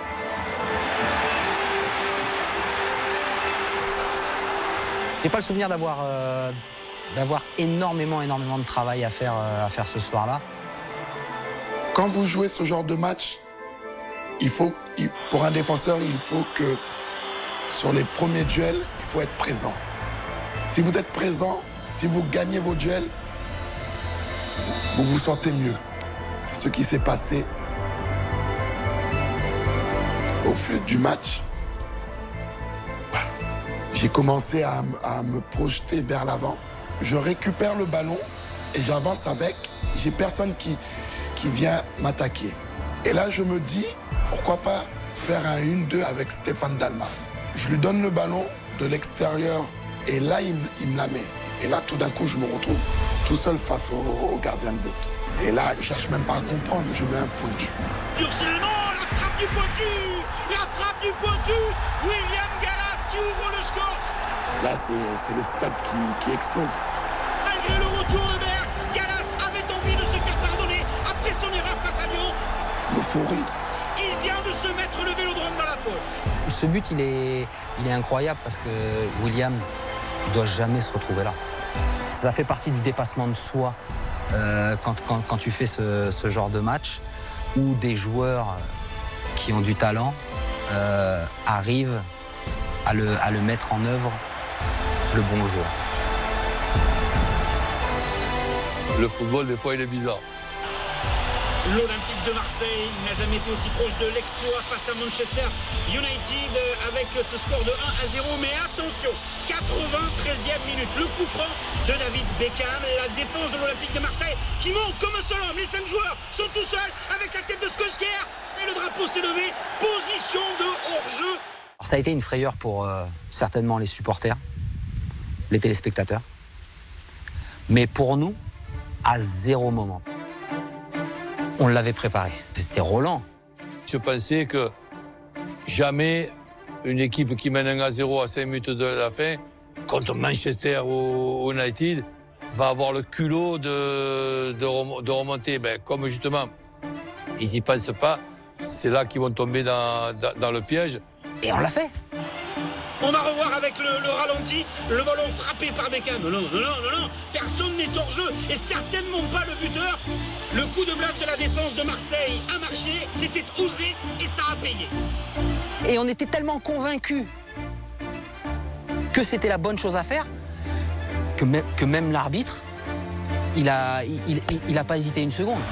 J'ai pas le souvenir d'avoir euh, d'avoir énormément, énormément de travail à faire, euh, à faire ce soir-là. Quand vous jouez ce genre de match, il faut, pour un défenseur, il faut que sur les premiers duels, il faut être présent. Si vous êtes présent, si vous gagnez vos duels, vous vous sentez mieux. C'est ce qui s'est passé au fil du match. J'ai commencé à, à me projeter vers l'avant. Je récupère le ballon et j'avance avec. J'ai personne qui... qui vient m'attaquer. Et là, je me dis, pourquoi pas faire un un deux avec Stéphane Dalmat. Je lui donne le ballon de l'extérieur et là, il, il me la met. Et là, tout d'un coup, je me retrouve tout seul face au, au gardien de but. Et là, je ne cherche même pas à comprendre, je mets un pointu. Durcillement, la frappe du pointu, la frappe du pointu, William Gallas qui ouvre le score. Là, c'est le stade qui, qui explose. Malgré le retour de Berg, Gallas avait envie de se faire pardonner après son erreur face à Lyon. L'euphorie. Il vient de se mettre le Vélodrome dans la poche. Ce but, il est, il est incroyable parce que William ne doit jamais se retrouver là. Ça fait partie du dépassement de soi euh, quand, quand, quand tu fais ce, ce genre de match où des joueurs qui ont du talent euh, arrivent à le, à le mettre en œuvre le bon jour. Le football, des fois, il est bizarre. L'Olympique de Marseille n'a jamais été aussi proche de l'exploit face à Manchester United avec ce score de un à zéro. Mais attention, quatre-vingt-treizième minute, le coup franc de David Beckham. La défense de l'Olympique de Marseille qui monte comme un seul homme. Les cinq joueurs sont tout seuls avec la tête de Solskjaer. Et le drapeau s'est levé. Position de hors-jeu. Ça a été une frayeur pour euh, certainement les supporters, les téléspectateurs. Mais pour nous, À zéro moment. On l'avait préparé. C'était Roland. Je pensais que jamais une équipe qui mène un à zéro à cinq minutes de la fin, contre Manchester ou United, va avoir le culot de, de, de remonter. Ben, comme justement, ils n'y pensent pas, c'est là qu'ils vont tomber dans, dans, dans le piège. Et on l'a fait. On va revoir avec le, le ralenti, le ballon frappé par Beckham. Non, non, non, non, non, personne n'est hors jeu et certainement pas le buteur. Le coup de bluff de la défense de Marseille a marché, c'était osé et ça a payé. Et on était tellement convaincus que c'était la bonne chose à faire que même, que même l'arbitre, il a, il, il, il a pas hésité une seconde.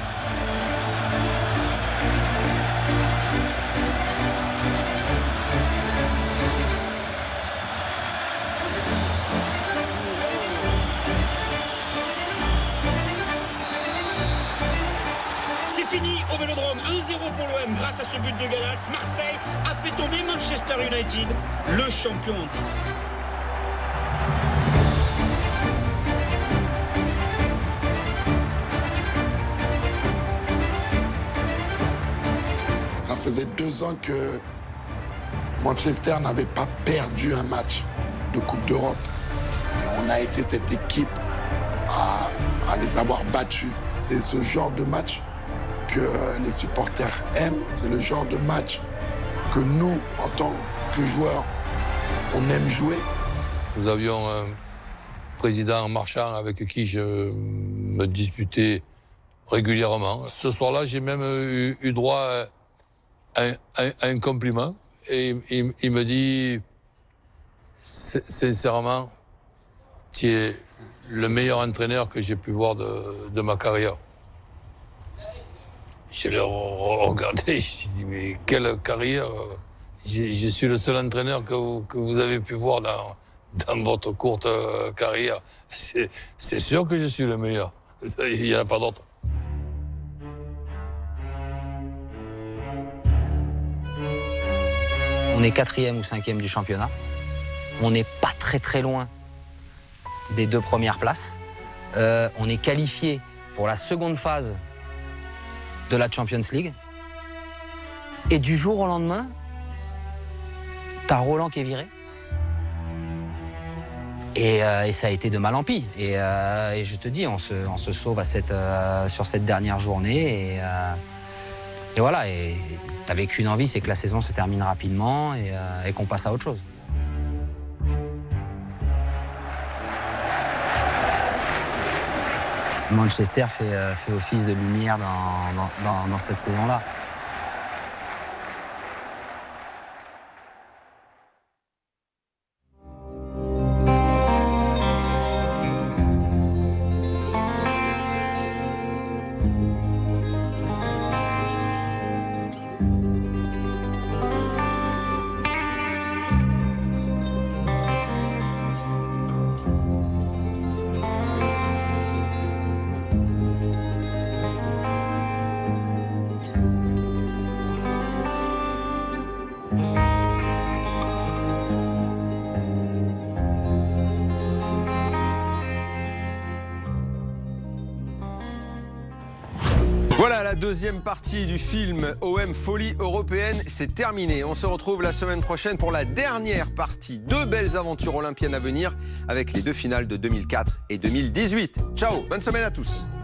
Au Vélodrome, un zéro pour l'O M grâce à ce but de Gallas. Marseille a fait tomber Manchester United, le champion en titre. Ça faisait deux ans que Manchester n'avait pas perdu un match de Coupe d'Europe. Et on a été cette équipe à, à les avoir battus. C'est ce genre de match que les supporters aiment, c'est le genre de match que nous, en tant que joueurs, on aime jouer. Nous avions un président marchand avec qui je me disputais régulièrement. Ce soir-là, j'ai même eu, eu droit à un, à un compliment. Et il, il me dit, sincèrement, tu es le meilleur entraîneur que j'ai pu voir de, de ma carrière. Je l'ai regardé, je me suis dit, mais quelle carrière! Je, je suis le seul entraîneur que vous, que vous avez pu voir dans, dans votre courte carrière. C'est sûr que je suis le meilleur. Il n'y en a pas d'autre. On est quatrième ou cinquième du championnat. On n'est pas très très loin des deux premières places. Euh, on est qualifié pour la seconde phase de la Champions League. Et du jour au lendemain, t'as Roland qui est viré. Et, euh, et ça a été de mal en pis. Et, euh, et je te dis, on se, on se sauve à cette, euh, sur cette dernière journée. Et, euh, et voilà, et t'avais qu'une envie, c'est que la saison se termine rapidement et, euh, et qu'on passe à autre chose. Manchester fait, euh, fait office de lumière dans, dans, dans, dans cette saison-là. Voilà, la deuxième partie du film O M Folie Européenne, c'est terminé. On se retrouve la semaine prochaine pour la dernière partie. Deux belles aventures olympiennes à venir avec les deux finales de deux mille quatre et deux mille dix-huit. Ciao, bonne semaine à tous.